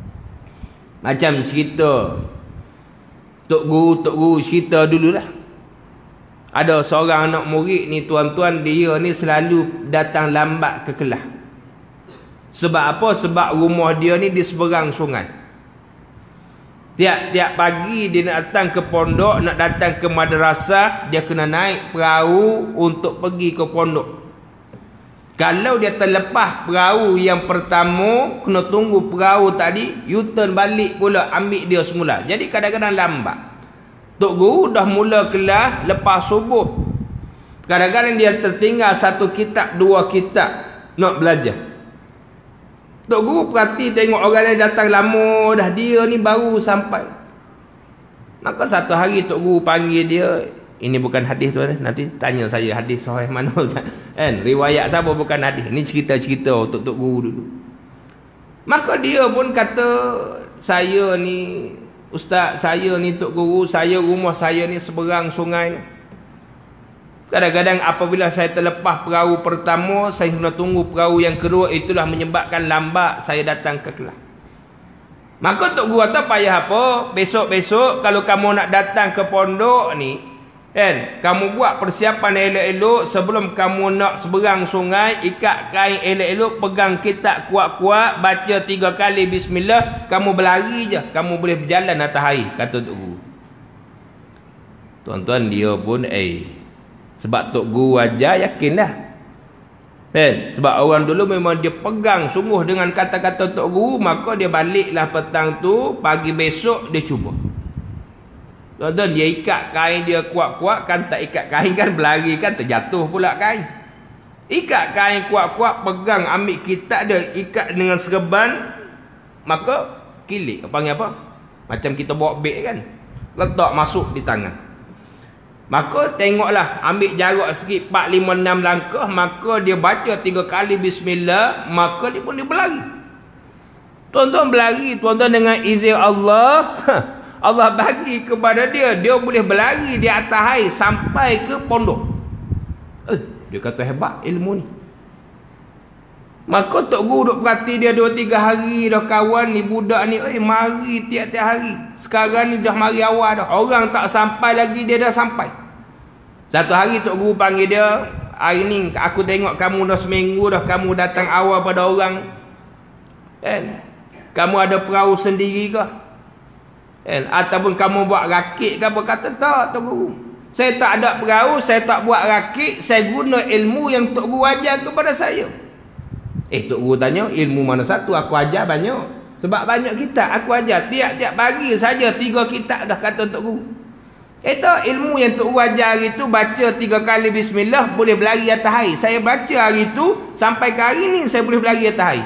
Macam cerita Tok Guru, Tok Guru cerita dululah. Ada seorang anak murid ni tuan-tuan, dia ni selalu datang lambat ke kelas. Sebab apa? Sebab rumah dia ni di seberang sungai. Tiap-tiap pagi dia nak datang ke pondok, nak datang ke madrasah, dia kena naik perahu untuk pergi ke pondok. Kalau dia terlepas perahu yang pertama, kena tunggu perahu tadi U-turn balik pula ambil dia semula. Jadi kadang-kadang lambat. Tok Guru dah mula kelas lepas subuh, kadang-kadang dia tertinggal satu kitab, dua kitab nak belajar. Tok Guru perhati tengok orang lain datang lama dah, dia ni baru sampai. Maka satu hari Tok Guru panggil dia. Ini bukan hadis tuan, nanti tanya saya hadis sahih mana kan? Riwayat siapa bukan hadis. Ini cerita-cerita untuk Tok Guru dulu. Maka dia pun kata, saya ni ustaz, saya ni Tok Guru, saya rumah saya ni seberang sungai. Kadang-kadang apabila saya terlepas perahu pertama, saya kena tunggu perahu yang kedua, itulah menyebabkan lambat saya datang ke kelas. Maka Tok Guru kata, payah apa, besok-besok kalau kamu nak datang ke pondok ni, Kan? Kamu buat persiapan elok-elok sebelum kamu nak seberang sungai, ikat kain elok-elok, pegang kitab kuat-kuat, baca tiga kali bismillah, kamu berlari je, kamu boleh berjalan atas air, kata Tok Guru. Tuan-tuan dia pun eh sebab Tok Guru ajar, yakinlah. Kan? Sebab orang dulu memang dia pegang sungguh dengan kata-kata Tok Guru, maka dia baliklah petang tu, pagi besok dia cuba. Tuan-tuan, dia ikat kain dia kuat-kuat, kan tak ikat kain kan berlari kan terjatuh pula kain. Ikat kain kuat-kuat, pegang, ambil kitab dia, ikat dengan serban, maka kilik, panggil apa? Macam kita bawa beg kan, letak masuk di tangan. Maka tengoklah, ambil jarak sikit empat, lima, enam langkah, maka dia baca tiga kali bismillah, maka dia pun dia berlari. Tuan-tuan berlari, tuan-tuan dengan izin Allah, Allah bagi kepada dia, dia boleh berlari di atas air sampai ke pondok. Eh, dia kata hebat ilmu ni. Maka Tok Guru duk perhati dia dua tiga hari dah, kawan ni budak ni, eh mari tiap-tiap hari. Sekarang ni dah mari awal dah. Orang tak sampai lagi, dia dah sampai. Satu hari Tok Guru panggil dia, hari ni aku tengok kamu dah seminggu dah, kamu datang awal pada orang. Kan? Kamu ada perahu sendiri ke? Eh, ataupun kamu buat rakit ke apa? Kata tak, Tok Guru, saya tak ada perahu, saya tak buat rakit, saya guna ilmu yang Tok Guru ajar kepada saya. Eh, Tok Guru tanya, ilmu mana satu? Aku ajar banyak. Sebab banyak kitab aku ajar, tiap-tiap pagi saja tiga kitab dah, kata Tok Guru. Eh tak, ilmu yang Tok Guru ajar hari tu, baca tiga kali bismillah, boleh berlari atas air. Saya baca hari tu, sampai ke hari ni saya boleh berlari atas air.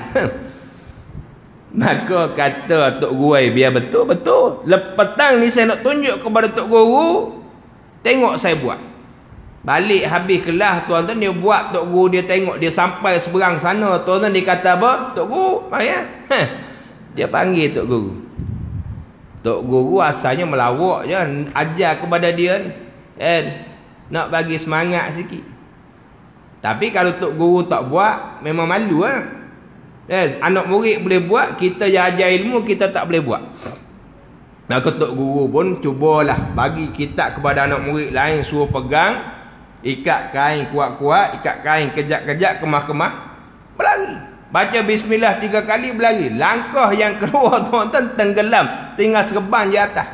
Maka kata Tok Guru, biar betul-betul. Lepetang ni saya nak tunjuk kepada Tok Guru, tengok saya buat. Balik habis kelas, tuan-tuan, dia buat Tok Guru, dia tengok, dia sampai seberang sana. Tuan-tuan, dia kata apa? Tok Guru, maya. Dia panggil Tok Guru. Tok Guru asalnya melawak je, ajar kepada dia ni. Eh, nak bagi semangat sikit. Tapi kalau Tok Guru tak buat, memang malu lah. Yes, anak murid boleh buat, kita yang ajar ilmu kita tak boleh buat. Maka Tok Guru pun cubalah bagi kitab kepada anak murid lain, suruh pegang, ikat kain kuat-kuat, ikat kain kejap-kejap, kemah-kemah, berlari. Baca bismillah tiga kali, berlari. Langkah yang keluar, tuan-tuan, tenggelam, tinggal serban di atas.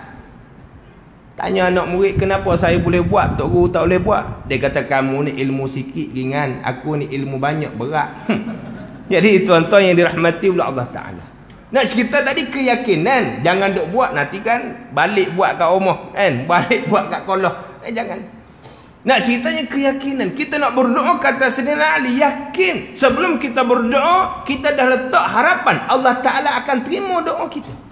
Tanya anak murid, kenapa saya boleh buat, Tok Guru tak boleh buat? Dia kata, kamu ni ilmu sikit ringan, aku ni ilmu banyak berat. Jadi tuan-tuan yang dirahmati oleh Allah Ta'ala, nak cerita tadi keyakinan. Jangan duk buat nanti kan balik buat kat rumah, kan, balik buat kat kolah. Eh jangan. Nak ceritanya keyakinan. Kita nak berdoa, kata Sayyidina Ali, yakin. Sebelum kita berdoa, kita dah letak harapan Allah Ta'ala akan terima doa kita.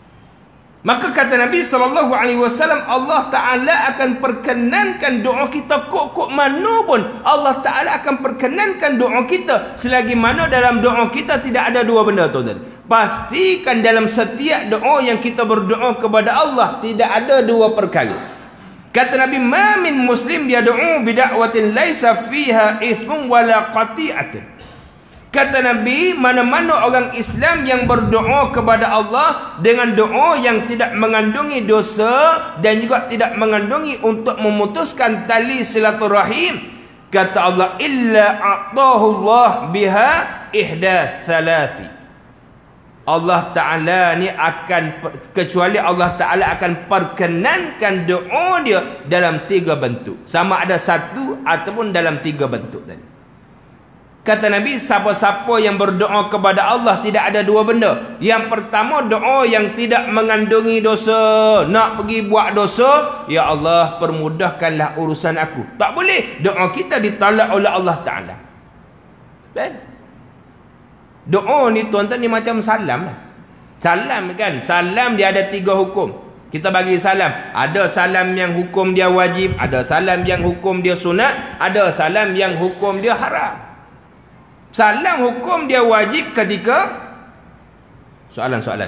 Maka kata Nabi sallallahu alaihi wasallam, Allah Ta'ala akan perkenankan doa kita kok-kok mana pun. Allah Ta'ala akan perkenankan doa kita selagi mana dalam doa kita tidak ada dua benda, tuan-tuan. Pastikan dalam setiap doa yang kita berdoa kepada Allah tidak ada dua perkara. Kata Nabi, ma min muslim yad'u bi da'watin laisa fiha ithmun wala qati'atun. Kata Nabi, mana-mana orang Islam yang berdoa kepada Allah dengan doa yang tidak mengandungi dosa dan juga tidak mengandungi untuk memutuskan tali silaturahim, kata Allah, illa a'tahu Allah biha ihda thalathi. Allah Ta'ala ni akan, kecuali Allah Ta'ala akan perkenankan doa dia dalam tiga bentuk. Sama ada satu ataupun dalam tiga bentuk tadi. Kata Nabi, siapa-siapa yang berdoa kepada Allah tidak ada dua benda. Yang pertama, doa yang tidak mengandungi dosa. Nak pergi buat dosa, ya Allah permudahkanlah urusan aku. Tak boleh. Doa kita ditolak oleh Allah Ta'ala. Kan? Doa ni tuan-tuan ni macam salam lah. Salam kan, salam dia ada tiga hukum. Kita bagi salam, ada salam yang hukum dia wajib, ada salam yang hukum dia sunat, ada salam yang hukum dia haram. Salam hukum dia wajib ketika soalan-soalan.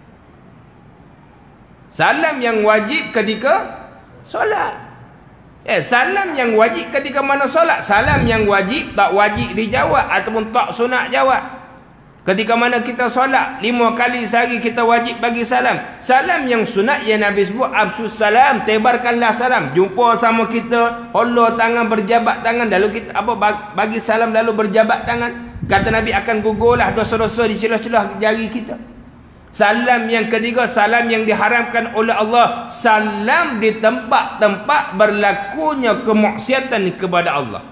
Salam yang wajib ketika solat. Eh, salam yang wajib ketika mana solat? Salam yang wajib tak wajib dijawab ataupun tak sunat jawab. Ketika mana kita solat lima kali sehari kita wajib bagi salam. Salam yang sunat yang Nabi sebut absus salam, tebarkanlah salam. Jumpa sama kita, hulur tangan, berjabat tangan, lalu kita apa bagi salam lalu berjabat tangan. Kata Nabi akan gugurlah dosa-dosa di celah-celah jari kita. Salam yang ketiga, salam yang diharamkan oleh Allah, salam di tempat-tempat berlakunya kemaksiatan kepada Allah.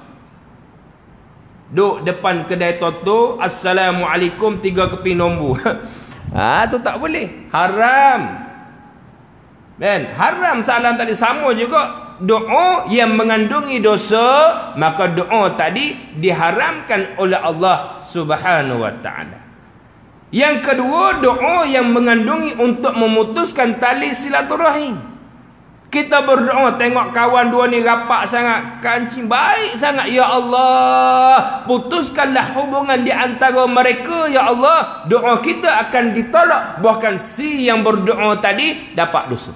Duk depan kedai Toto, Assalamualaikum, tiga keping nombor. Ha, tu tak boleh. Haram. Kan? Haram salam tadi. Sama juga doa yang mengandungi dosa, maka doa tadi diharamkan oleh Allah Subhanahu wa taala. Yang kedua, doa yang mengandungi untuk memutuskan tali silaturahim. Kita berdoa tengok kawan dua ni rapat sangat, kancing baik sangat, ya Allah, putuskanlah hubungan di antara mereka, ya Allah. Doa kita akan ditolak, bahkan si yang berdoa tadi dapat dosa.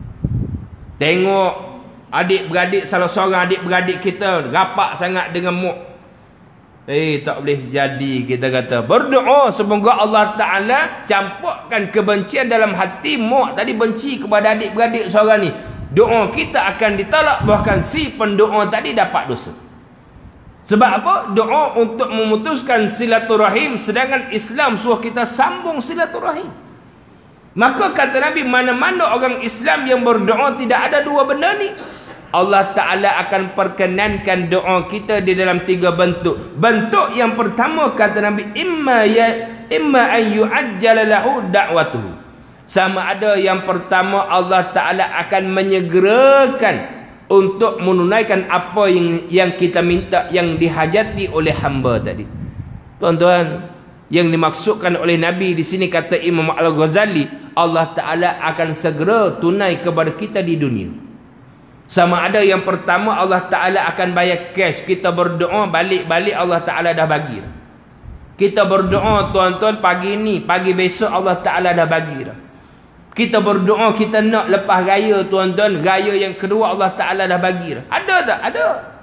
Tengok adik-beradik, salah seorang adik-beradik kita rapat sangat dengan mak, eh tak boleh jadi. Kita kata berdoa semoga Allah Ta'ala campurkan kebencian dalam hati mak tadi, benci kepada adik-beradik seorang ni. Doa kita akan ditolak, bahkan si pendoa tadi dapat dosa. Sebab apa? Doa untuk memutuskan silaturahim, sedangkan Islam suruh kita sambung silaturahim. Maka kata Nabi, mana-mana orang Islam yang berdoa tidak ada dua benda ni, Allah Ta'ala akan perkenankan doa kita di dalam tiga bentuk. Bentuk yang pertama kata Nabi, imma ya imma an yu'ajjala lahu da'watuhu. Sama ada yang pertama Allah Ta'ala akan menyegerakan untuk menunaikan apa yang yang kita minta, yang dihajati oleh hamba tadi. Tuan-tuan, yang dimaksudkan oleh Nabi di sini kata Imam Al-Ghazali, Allah Ta'ala akan segera tunai kepada kita di dunia. Sama ada yang pertama Allah Ta'ala akan bayar cash. Kita berdoa balik-balik Allah Ta'ala dah bagi. Kita berdoa tuan-tuan pagi ni, pagi besok Allah Ta'ala dah bagi dah. Kita berdoa kita nak lepas raya tuan-tuan, raya yang kedua Allah Ta'ala dah bagi dah. Ada tak? Ada.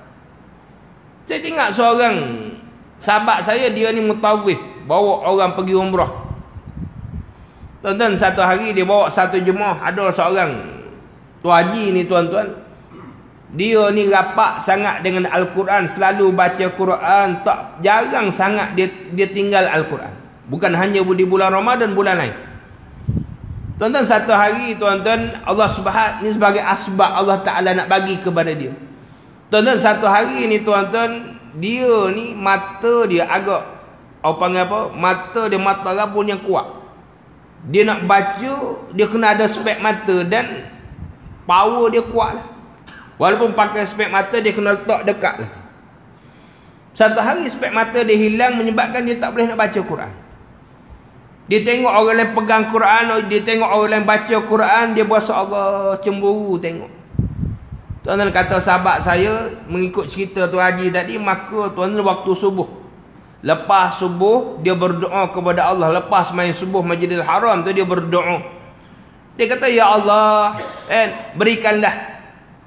Saya tengok seorang sahabat saya, dia ni mutawif, bawa orang pergi umrah. Tuan-tuan, satu hari dia bawa satu jemaah. Ada seorang tu haji ni tuan-tuan, dia ni rapat sangat dengan Al-Quran, selalu baca Quran, tak jarang sangat dia dia tinggal Al-Quran. Bukan hanya di bulan Ramadan, bulan lain. Tuan-tuan, satu hari tuan-tuan, Allah Subhanahu ni sebagai asbab Allah Ta'ala nak bagi kepada dia. Tuan-tuan, satu hari ni tuan-tuan, dia ni mata dia agak, apa panggil apa? Mata dia mata rabun yang kuat. Dia nak baca, dia kena ada spek mata dan power dia kuat lah. Walaupun pakai spek mata, dia kena letak dekat lah. Satu hari spek mata dia hilang, menyebabkan dia tak boleh nak baca Quran. Dia tengok orang lain pegang Quran, dia tengok orang lain baca Quran, dia berasa Allah cemburu tengok. Tuan-tuan, kata sahabat saya mengikut cerita tu haji tadi, maka tuan-tuan waktu subuh, lepas subuh dia berdoa kepada Allah. Lepas main subuh Masjidil Haram tu dia berdoa. Dia kata, ya Allah, eh, berikanlah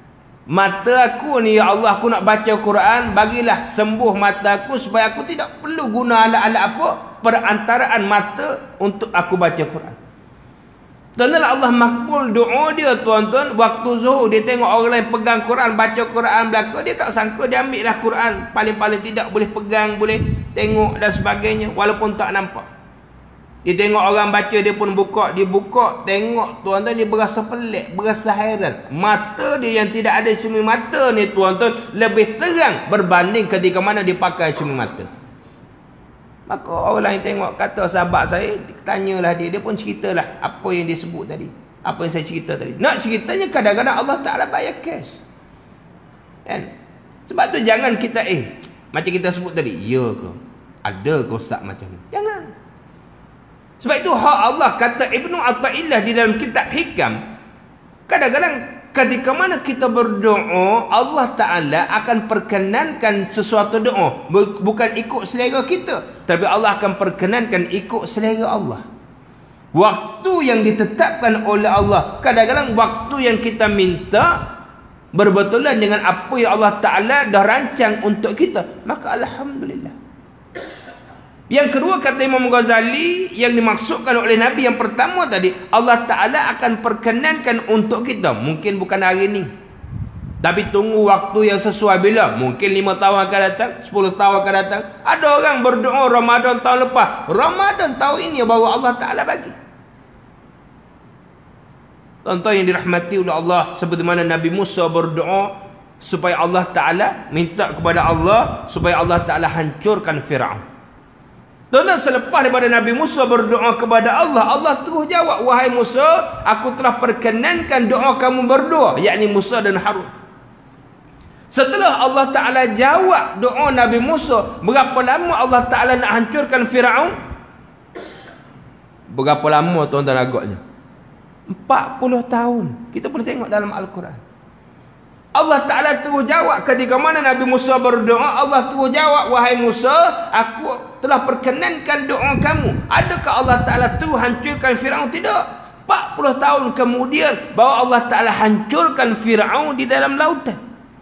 mata aku ni, ya Allah, aku nak baca Quran, bagilah sembuh mata aku supaya aku tidak perlu guna alat-alat apa perantaraan mata untuk aku baca Quran. Tuan-tuan, Allah makbul doa dia tuan-tuan. Waktu zuhur dia tengok orang lain pegang Quran, baca Quran belakang, dia tak sangka, dia ambil lah Quran. Paling-paling tidak boleh pegang, boleh tengok dan sebagainya, walaupun tak nampak. Dia tengok orang baca, dia pun buka, dia buka, tengok tuan-tuan, dia berasa pelik, berasa hairan. Mata dia yang tidak ada cermin mata ni tuan-tuan lebih terang berbanding ketika mana dia pakai cermin mata. Maka orang lain tengok, kata sahabat saya, tanyalah dia, dia pun ceritalah apa yang dia sebut tadi, apa yang saya cerita tadi. Nak ceritanya kadang-kadang Allah Ta'ala bayar cash, kan? Sebab tu jangan kita eh macam kita sebut tadi, ya ke, ada ke ustaz macam ni, jangan. Sebab itu hak Allah. Kata Ibnu Atha'illah di dalam kitab Hikam, kadang-kadang ketika mana kita berdoa, Allah Ta'ala akan perkenankan sesuatu doa, bukan ikut selera kita, tapi Allah akan perkenankan ikut selera Allah. Waktu yang ditetapkan oleh Allah. Kadang-kadang waktu yang kita minta berbetulan dengan apa yang Allah Ta'ala dah rancang untuk kita, maka Alhamdulillah. Yang kedua, kata Imam Ghazali, yang dimaksudkan oleh Nabi yang pertama tadi, Allah Ta'ala akan perkenankan untuk kita. Mungkin bukan hari ni, tapi tunggu waktu yang sesuai. Bila? Mungkin lima tahun akan datang, sepuluh tahun akan datang. Ada orang berdoa Ramadan tahun lepas, Ramadan tahun ini baru Allah Ta'ala bagi. Tuan-tuan yang dirahmati oleh Allah, seperti mana Nabi Musa berdoa supaya Allah Ta'ala, minta kepada Allah supaya Allah Ta'ala hancurkan Fir'aun. Tuan-tuan, selepas daripada Nabi Musa berdoa kepada Allah, Allah terus jawab, wahai Musa, aku telah perkenankan doa kamu berdua, yakni Musa dan Harun. Setelah Allah Ta'ala jawab doa Nabi Musa, berapa lama Allah Ta'ala nak hancurkan Fir'aun? Berapa lama tuan-tuan agaknya? empat puluh tahun. Kita boleh tengok dalam Al-Quran. Allah Ta'ala terus jawab ketika mana Nabi Musa berdoa, Allah terus jawab, wahai Musa, aku telah perkenankan doa kamu. Adakah Allah Ta'ala terus hancurkan Fir'aun? Tidak. empat puluh tahun kemudian bahawa Allah Ta'ala hancurkan Fir'aun di dalam lautan.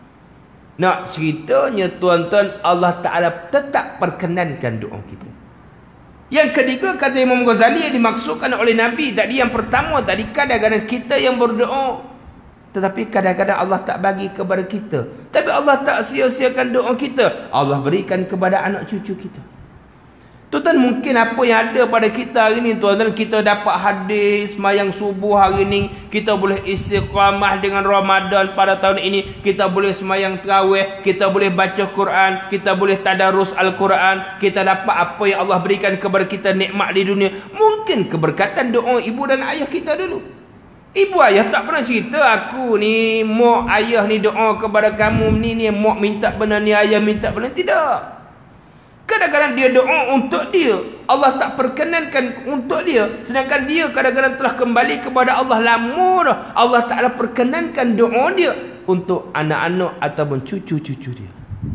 Nak ceritanya tuan-tuan, Allah Ta'ala tetap perkenankan doa kita. Yang ketiga, kata Imam Ghazali, yang dimaksudkan oleh Nabi tadi, yang pertama tadi, kadang-kadang kita yang berdoa, tetapi kadang-kadang Allah tak bagi kepada kita. Tapi Allah tak sia-siakan doa kita. Allah berikan kepada anak cucu kita. Tuan-tuan, mungkin apa yang ada pada kita hari ni, tuan-tuan, kita dapat hadis semayang subuh hari ni, kita boleh istiqamah dengan Ramadan pada tahun ini, kita boleh semayang tarawih, kita boleh baca Quran, kita boleh tadarus Al-Quran, kita dapat apa yang Allah berikan kepada kita nikmat di dunia. Mungkin keberkatan doa ibu dan ayah kita dulu. Ibu ayah tak pernah cerita, aku ni, mak ayah ni doa kepada kamu ni, ni mak minta benda ni, ayah minta benda. Tidak. Kadang-kadang dia doa untuk dia, Allah tak perkenankan untuk dia. Sedangkan dia kadang-kadang telah kembali kepada Allah lama dah. Allah Ta'ala perkenankan doa dia untuk anak-anak ataupun cucu-cucu dia.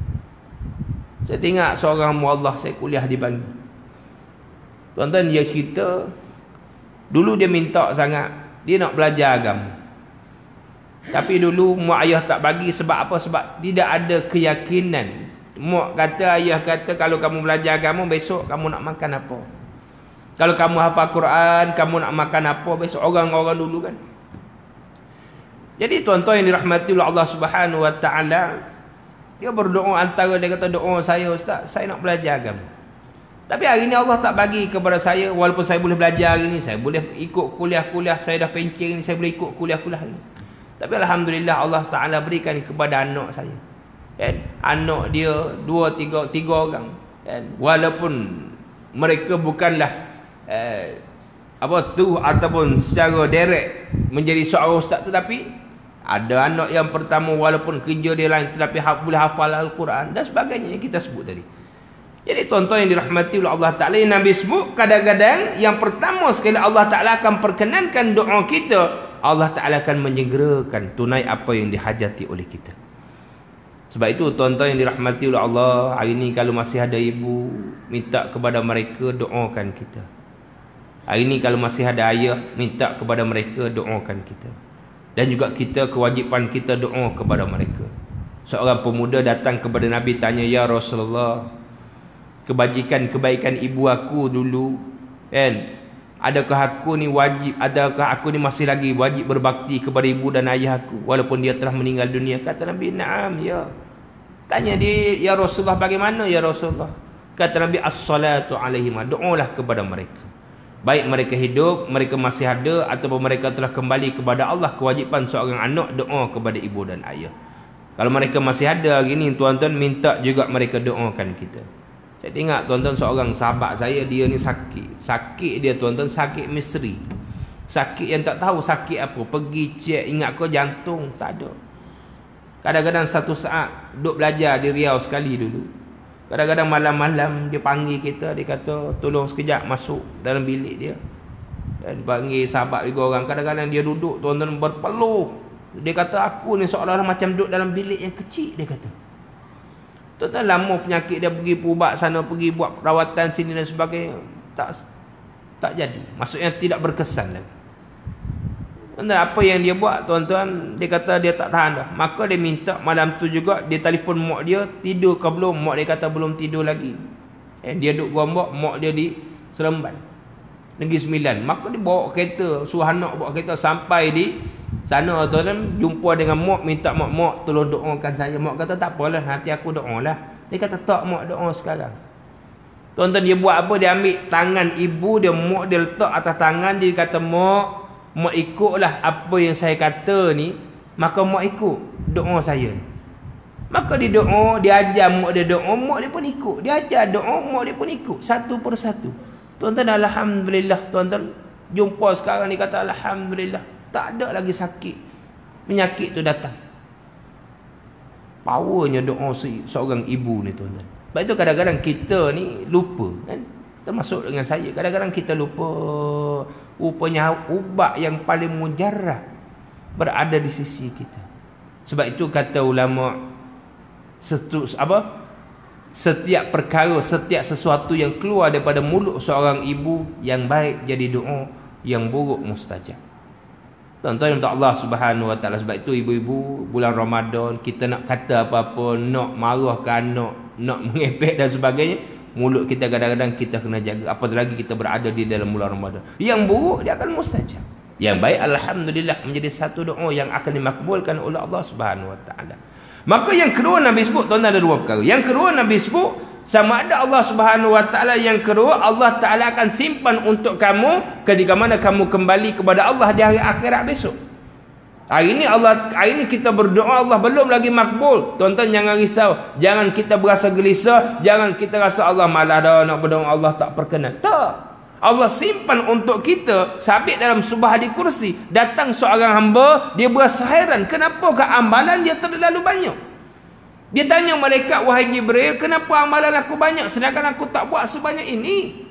Saya tengok seorang muallah, saya kuliah di Bangi. Tuan-tuan, dia cerita, dulu dia minta sangat, dia nak belajar agama. Tapi dulu mak ayah tak bagi. Sebab apa? Sebab tidak ada keyakinan. Mak kata, ayah kata, kalau kamu belajar agama, besok kamu nak makan apa? Kalau kamu hafal Quran, kamu nak makan apa besok? Orang-orang dulu kan. Jadi tuan-tuan yang dirahmati oleh Allah Subhanahu Wa Taala, dia berdoa, antara dia kata, doa saya, Ustaz, saya nak belajar agama. Tapi hari ni Allah tak bagi kepada saya. Walaupun saya boleh belajar hari ni, saya boleh ikut kuliah-kuliah, saya dah pencing ni, saya boleh ikut kuliah-kuliah hari ni. Tapi Alhamdulillah Allah Ta'ala berikan kepada anak saya. Kan? Anak dia dua, tiga, tiga orang. Kan? Walaupun mereka bukanlah eh, apa tu ataupun secara direct menjadi seorang ustaz, tetapi ada anak yang pertama walaupun kerja dia lain, tetapi boleh hafal Al-Quran dan sebagainya yang kita sebut tadi. Jadi tuan-tuan yang dirahmati oleh Allah Ta'ala, yang Nabi sebut, kadang-kadang yang pertama sekali Allah Ta'ala akan perkenankan doa kita, Allah Ta'ala akan menyegerakan tunai apa yang dihajati oleh kita. Sebab itu tuan-tuan yang dirahmati oleh Allah, hari ini kalau masih ada ibu, minta kepada mereka doakan kita. Hari ini kalau masih ada ayah, minta kepada mereka doakan kita. Dan juga kita, kewajipan kita doa kepada mereka. Seorang pemuda datang kepada Nabi, tanya, ya Rasulullah, kebajikan kebaikan ibu aku dulu, kan, adakah aku ni wajib, adakah aku ni masih lagi wajib berbakti kepada ibu dan ayah aku walaupun dia telah meninggal dunia? Kata Nabi, na'am, ya. Tanya dia, ya Rasulullah, bagaimana ya Rasulullah? Kata Nabi, as-salatu alaihim, doalah kepada mereka. Baik mereka hidup, mereka masih ada, ataupun mereka telah kembali kepada Allah. Kewajipan seorang anak doa kepada ibu dan ayah. Kalau mereka masih ada hari ni, tuan-tuan, minta juga mereka doakan kita. Saya tengok tuan-tuan, seorang sahabat saya, dia ni sakit. Sakit dia tuan-tuan, sakit misteri. Sakit yang tak tahu sakit apa. Pergi cek, ingat kau jantung, tak ada. Kadang-kadang satu saat duduk belajar di Riau sekali dulu. Kadang-kadang malam-malam dia panggil kita, dia kata, tolong sekejap masuk dalam bilik dia. Dan panggil sahabat juga orang. Kadang-kadang dia duduk tuan-tuan berpeluh. Dia kata, aku ni seolah-olah macam duduk dalam bilik yang kecil, dia kata. Tuan-tuan, lama penyakit dia pergi pubat sana, pergi buat perawatan sini dan sebagainya, tak tak jadi. Maksudnya tidak berkesan lagi. Tuan-tuan, apa yang dia buat, tuan-tuan, dia kata dia tak tahan dah. Maka dia minta malam tu juga, dia telefon mak dia, tidur ke belum? Mak dia kata belum tidur lagi. Eh, dia duduk Gombak, mak dia di Seremban, Negeri Sembilan. Maka dia bawa kereta, suruh anak bawa kereta sampai di sana tuan-tuan, jumpa dengan mak, minta mak, mak tolong doakan saya. Mak kata tak apalah, nanti aku doa lah. Dia kata tak mak, doa sekarang. Tuan-tuan, dia buat apa? Dia ambil tangan ibu dia, mak dia letak atas tangan dia, kata mak, mak ikutlah apa yang saya kata ni, maka mak ikut doa saya ni. Maka dia doa, dia ajar mak dia doa, mak dia pun ikut. Dia ajar doa, mak dia pun ikut. Satu persatu. Tuan-tuan, alhamdulillah. Tuan-tuan, jumpa sekarang ni kata alhamdulillah. Tak ada lagi sakit. Penyakit tu datang. Powernya doa seorang ibu ni tuan-tuan. Sebab itu kadang-kadang kita ni lupa. Kan? Termasuk dengan saya. Kadang-kadang kita lupa. Rupanya ubat yang paling mujarrah berada di sisi kita. Sebab itu kata ulama, Setus, apa? Setiap perkara, setiap sesuatu yang keluar daripada mulut seorang ibu, yang baik jadi doa, yang buruk mustajab. Tuan-tuan untuk Allah Subhanahu Wa Taala. Sebab itu ibu-ibu, bulan Ramadan, kita nak kata apa-apa, nak marah ke anak, nak mengepek dan sebagainya, mulut kita kadang-kadang kita kena jaga. Apatah lagi kita berada di dalam bulan Ramadan. Yang buruk dia akan mustajab. Yang baik alhamdulillah menjadi satu doa yang akan dimakbulkan oleh Allah Subhanahu Wa Taala. Maka yang kedua Nabi sebut, tuan-tuan, ada dua perkara. Yang kedua Nabi sebut, sama ada Allah Subhanahu Wa Taala, yang kedua Allah Taala akan simpan untuk kamu ketika mana kamu kembali kepada Allah di hari akhirat besok. Hari ini Allah, hari ini kita berdoa, Allah belum lagi makbul. Tuan-tuan, jangan risau, jangan kita berasa gelisah, jangan kita rasa Allah malah dah nak berdoa, Allah tak perkenan. Tak. Allah simpan untuk kita. Sabit dalam sebuah hadis kursi, datang seorang hamba, dia berasa heran, kenapakah amalan dia terlalu banyak? Dia tanya malaikat, wahai Jibril, kenapa amalan aku banyak sedangkan aku tak buat sebanyak ini?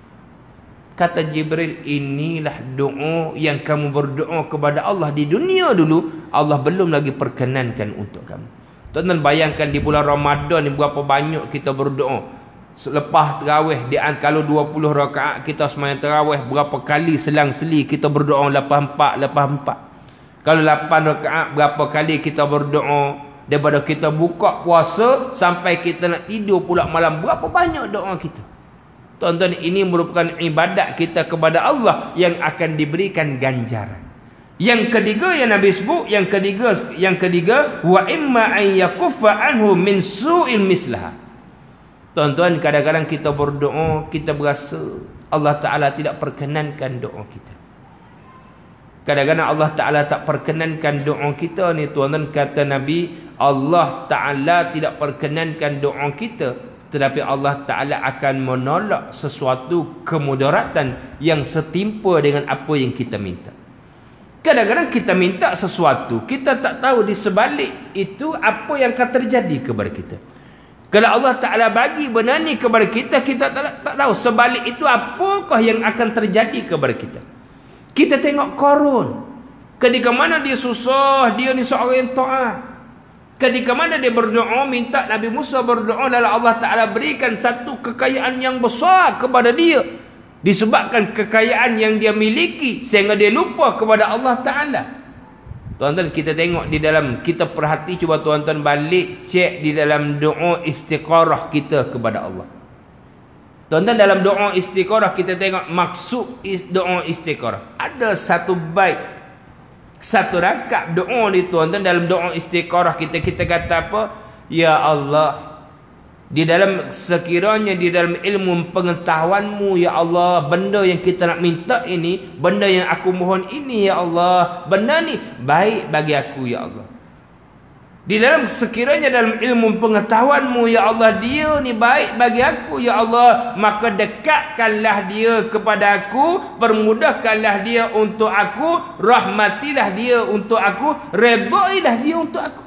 Kata Jibril, inilah doa yang kamu berdoa kepada Allah di dunia dulu, Allah belum lagi perkenankan untuk kamu. Tuan-tuan, bayangkan di bulan Ramadan ni berapa banyak kita berdoa. Selepas tarawih, di kalau dua puluh rakaat kita sembahyang tarawih, berapa kali selang-seli kita berdoa lapan empat lapan empat. Kalau lapan rakaat, berapa kali kita berdoa daripada kita buka puasa sampai kita nak tidur pula malam, berapa banyak doa kita. Tuan-tuan, ini merupakan ibadat kita kepada Allah yang akan diberikan ganjaran. Yang ketiga yang Nabi sebut, yang ketiga yang ketiga wa imma an yakuffa anhu min su'il mislah. Tuan-tuan, kadang-kadang kita berdoa, kita berasa Allah Ta'ala tidak perkenankan doa kita. Kadang-kadang Allah Ta'ala tak perkenankan doa kita ni, tuan-tuan, kata Nabi, Allah Ta'ala tidak perkenankan doa kita, tetapi Allah Ta'ala akan menolak sesuatu kemudaratan yang setimpa dengan apa yang kita minta. Kadang-kadang kita minta sesuatu, kita tak tahu di sebalik itu apa yang akan terjadi kepada kita. Kalau Allah Ta'ala bagi benda ni kepada kita, kita tak, tak tahu sebalik itu apakah yang akan terjadi kepada kita. Kita tengok Qarun. Ketika mana dia susah, dia ni seorang yang taat. Ketika mana dia berdoa, minta Nabi Musa berdoa, lalu Allah Ta'ala berikan satu kekayaan yang besar kepada dia. Disebabkan kekayaan yang dia miliki, sehingga dia lupa kepada Allah Ta'ala. Tuan-tuan, kita tengok di dalam, kita perhati, cuba tuan-tuan balik cek di dalam doa istiqarah kita kepada Allah. Tuan-tuan, dalam doa istiqarah kita tengok maksud doa istiqarah. Ada satu bait, satu rakaat doa ni tuan-tuan, dalam doa istiqarah kita, kita kata apa? Ya Allah, di dalam sekiranya di dalam ilmu pengetahuanmu ya Allah, benda yang kita nak minta ini, benda yang aku mohon ini ya Allah, benda ni baik bagi aku ya Allah. Di dalam sekiranya dalam ilmu pengetahuanmu ya Allah, dia ni baik bagi aku ya Allah, maka dekatkanlah dia kepada aku, permudahkanlah dia untuk aku, rahmatilah dia untuk aku, redailah dia untuk aku.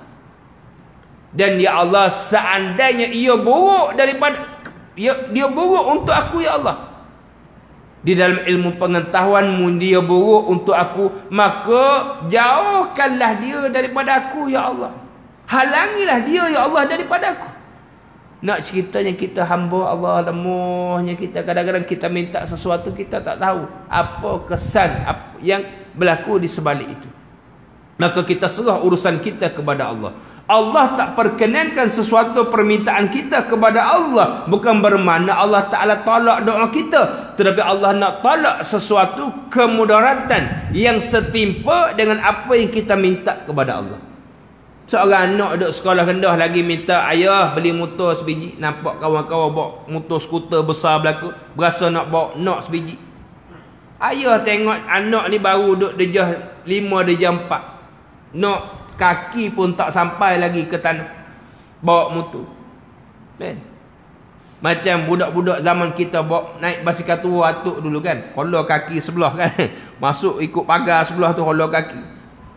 Dan ya Allah, seandainya ia buruk daripada ia, dia buruk untuk aku ya Allah, di dalam ilmu pengetahuanmu dia buruk untuk aku, maka jauhkanlah dia daripada aku ya Allah, halangilah dia ya Allah daripada aku. Nak ceritanya kita hamba Allah, lemahnya kita, kadang-kadang kita minta sesuatu kita tak tahu apa kesan apa yang berlaku di sebalik itu. Maka kita serah urusan kita kepada Allah. Allah tak perkenankan sesuatu permintaan kita kepada Allah, bukan bermakna Allah Ta'ala tolak doa kita, tetapi Allah nak tolak sesuatu kemudaratan yang setimpa dengan apa yang kita minta kepada Allah. Seorang anak duduk sekolah rendah lagi minta ayah beli motor sebiji, nampak kawan-kawan bawa motor skuter besar berlaku, berasa nak bawa nak sebiji. Ayah tengok anak ni baru duduk derjah lima, derjah empat, nak kaki pun tak sampai lagi ke tanah, bawa motor. Kan? Macam budak-budak zaman kita bawa naik basikal tua atuk dulu kan, holor kaki sebelah kan, masuk ikut pagar sebelah tu holor kaki.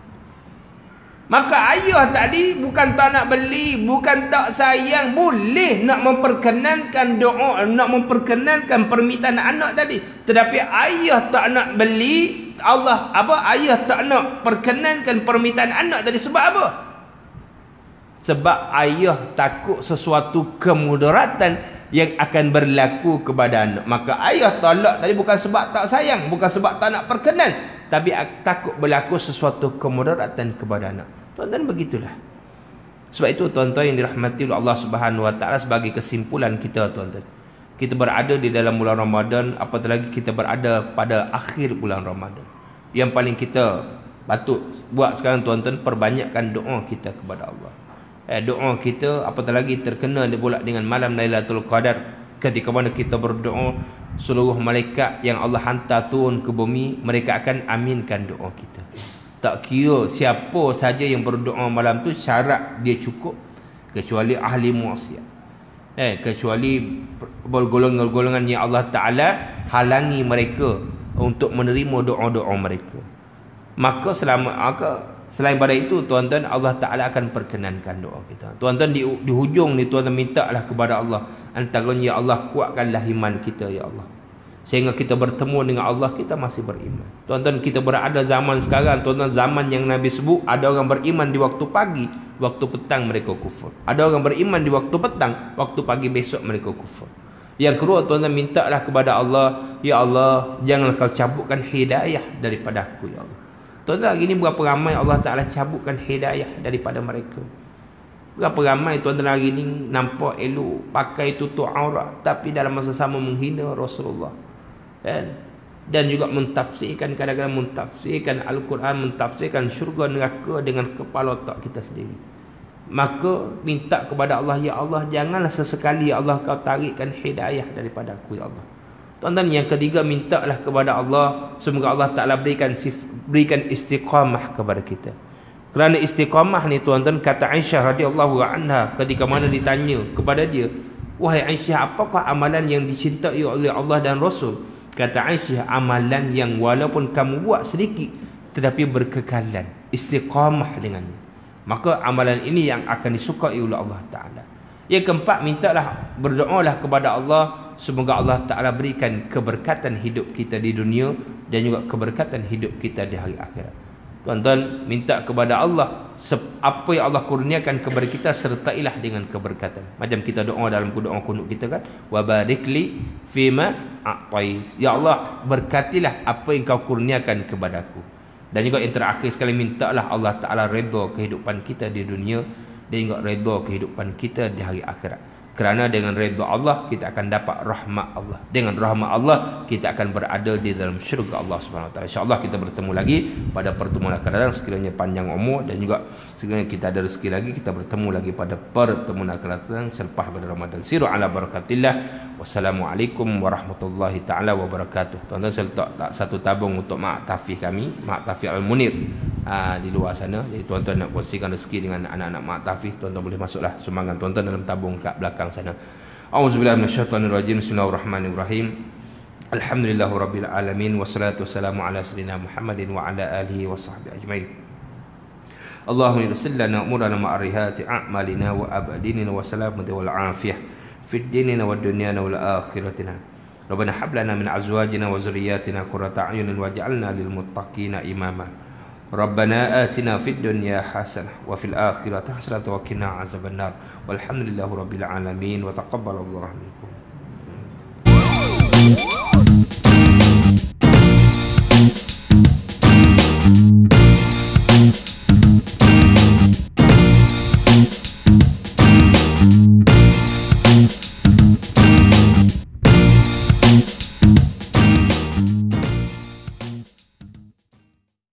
Maka ayah tadi bukan tak nak beli, bukan tak sayang, boleh nak memperkenankan doa, nak memperkenankan permintaan anak tadi, tetapi ayah tak nak beli. Allah apa ayah tak nak perkenankan permintaan anak tadi sebab apa? Sebab ayah takut sesuatu kemudaratan yang akan berlaku kepada anak. Maka ayah tolak tadi bukan sebab tak sayang, bukan sebab tak nak perkenan, tapi takut berlaku sesuatu kemudaratan kepada anak. Tuan-tuan, begitulah. Sebab itu tuan-tuan yang dirahmati oleh Allah Subhanahu Wa Taala, sebagai kesimpulan kita tuan-tuan, kita berada di dalam bulan Ramadan, apatah lagi kita berada pada akhir bulan Ramadan. Yang paling kita patut buat sekarang tuan-tuan, perbanyakkan doa kita kepada Allah. Eh, doa kita apatah lagi terkena pula dengan malam Lailatul Qadar, ketika mana kita berdoa, seluruh malaikat yang Allah hantar turun ke bumi, mereka akan aminkan doa kita. Tak kira siapa saja yang berdoa malam tu, syarat dia cukup, kecuali ahli maksiat. Eh, kecuali golongan-golongan yang Allah Ta'ala halangi mereka untuk menerima doa-doa mereka. Maka selama maka selain pada itu tuan-tuan, Allah Ta'ala akan perkenankan doa kita. Tuan-tuan, di, di hujung ni tuan-tuan mintalah kepada Allah, antaranya, ya Allah, kuatkanlah iman kita ya Allah, sehingga kita bertemu dengan Allah kita masih beriman. Tuan-tuan, kita berada zaman sekarang tuan-tuan, zaman yang Nabi sebut, ada orang beriman di waktu pagi, waktu petang mereka kufur. Ada orang beriman di waktu petang, waktu pagi besok mereka kufur. Yang kedua tuan-tuan, mintalah kepada Allah, ya Allah, jangan kau cabutkan hidayah daripada aku ya Allah. Tuan-tuan, hari ini berapa ramai Allah Ta'ala cabutkan hidayah daripada mereka. Berapa ramai tuan-tuan hari ini nampak elok, pakai tutup aurat, tapi dalam masa sama menghina Rasulullah. Dan, dan juga mentafsirkan, kadang-kadang mentafsirkan Al-Quran, mentafsirkan syurga neraka dengan kepala otak kita sendiri. Maka minta kepada Allah, ya Allah, janganlah sesekali ya Allah kau tarikkan hidayah daripada aku ya Allah. Tuan-tuan, yang ketiga, mintalah kepada Allah, semoga Allah Ta'ala berikan berikan istiqamah kepada kita. Kerana istiqamah ni tuan-tuan, kata Aisyah radhiyallahu anha ketika mana ditanya kepada dia, wahai Aisyah, apakah amalan yang dicintai oleh Allah dan Rasul? Kata Aisyah, amalan yang walaupun kamu buat sedikit tetapi berkekalan, istiqamah dengannya. Maka amalan ini yang akan disukai oleh Allah Ta'ala. Yang keempat, mintalah, berdoalah kepada Allah, semoga Allah Ta'ala berikan keberkatan hidup kita di dunia dan juga keberkatan hidup kita di hari akhirat. Tuan-tuan, minta kepada Allah apa yang Allah kurniakan kepada kita, sertailah dengan keberkatan. Macam kita doa dalam doa kunut kita kan, wa barikli fima a'tait, ya Allah, berkatilah apa yang kau kurniakan kepadaku. Dan juga yang terakhir sekali, mintalah Allah Ta'ala redha kehidupan kita di dunia dan juga redha kehidupan kita di hari akhirat. Kerana dengan redha Allah kita akan dapat rahmat Allah. Dengan rahmat Allah kita akan berada di dalam syurga Allah Subhanahu Wa Taala. Insya-Allah kita bertemu lagi pada pertemuan akan datang, sekiranya panjang umur dan juga sekiranya kita ada rezeki lagi, kita bertemu lagi pada pertemuan akan datang selepas pada Ramadan. Siru ala barakatillah. Wassalamualaikum warahmatullahi taala wabarakatuh. Tuan-tuan, saya letak satu tabung untuk mak tafih kami, mak tafih Al-Munir aa, di luar sana. Jadi tuan-tuan nak kongsikan rezeki dengan anak-anak mak tafih, tuan-tuan boleh masuklah sumbangan tuan-tuan dalam tabung kat belakang sana. A'udzubillahi minasyaitonir rajim. Bismillahirrahmanirrahim. Alhamdulillahirabbil alamin wassalatu wassalamu ala sayyidina Muhammadin wa ala alihi washabbihi ajmain. Allahumma ighfir lana umurana ma'rihati a'malina wa abadinina wa salamati wal afiyah fid dinina wad dunyana wal akhiratina. Rabbana hab lana min azwajina wa dhurriyyatina qurrata a'yunin waj'alna lil muttaqina imama. Rabbana atina fid dunya hasanah wa fil akhirati hasanah wa qina azabannar. Walhamdulillahirabbil alamin wa taqabbalallahu minkum.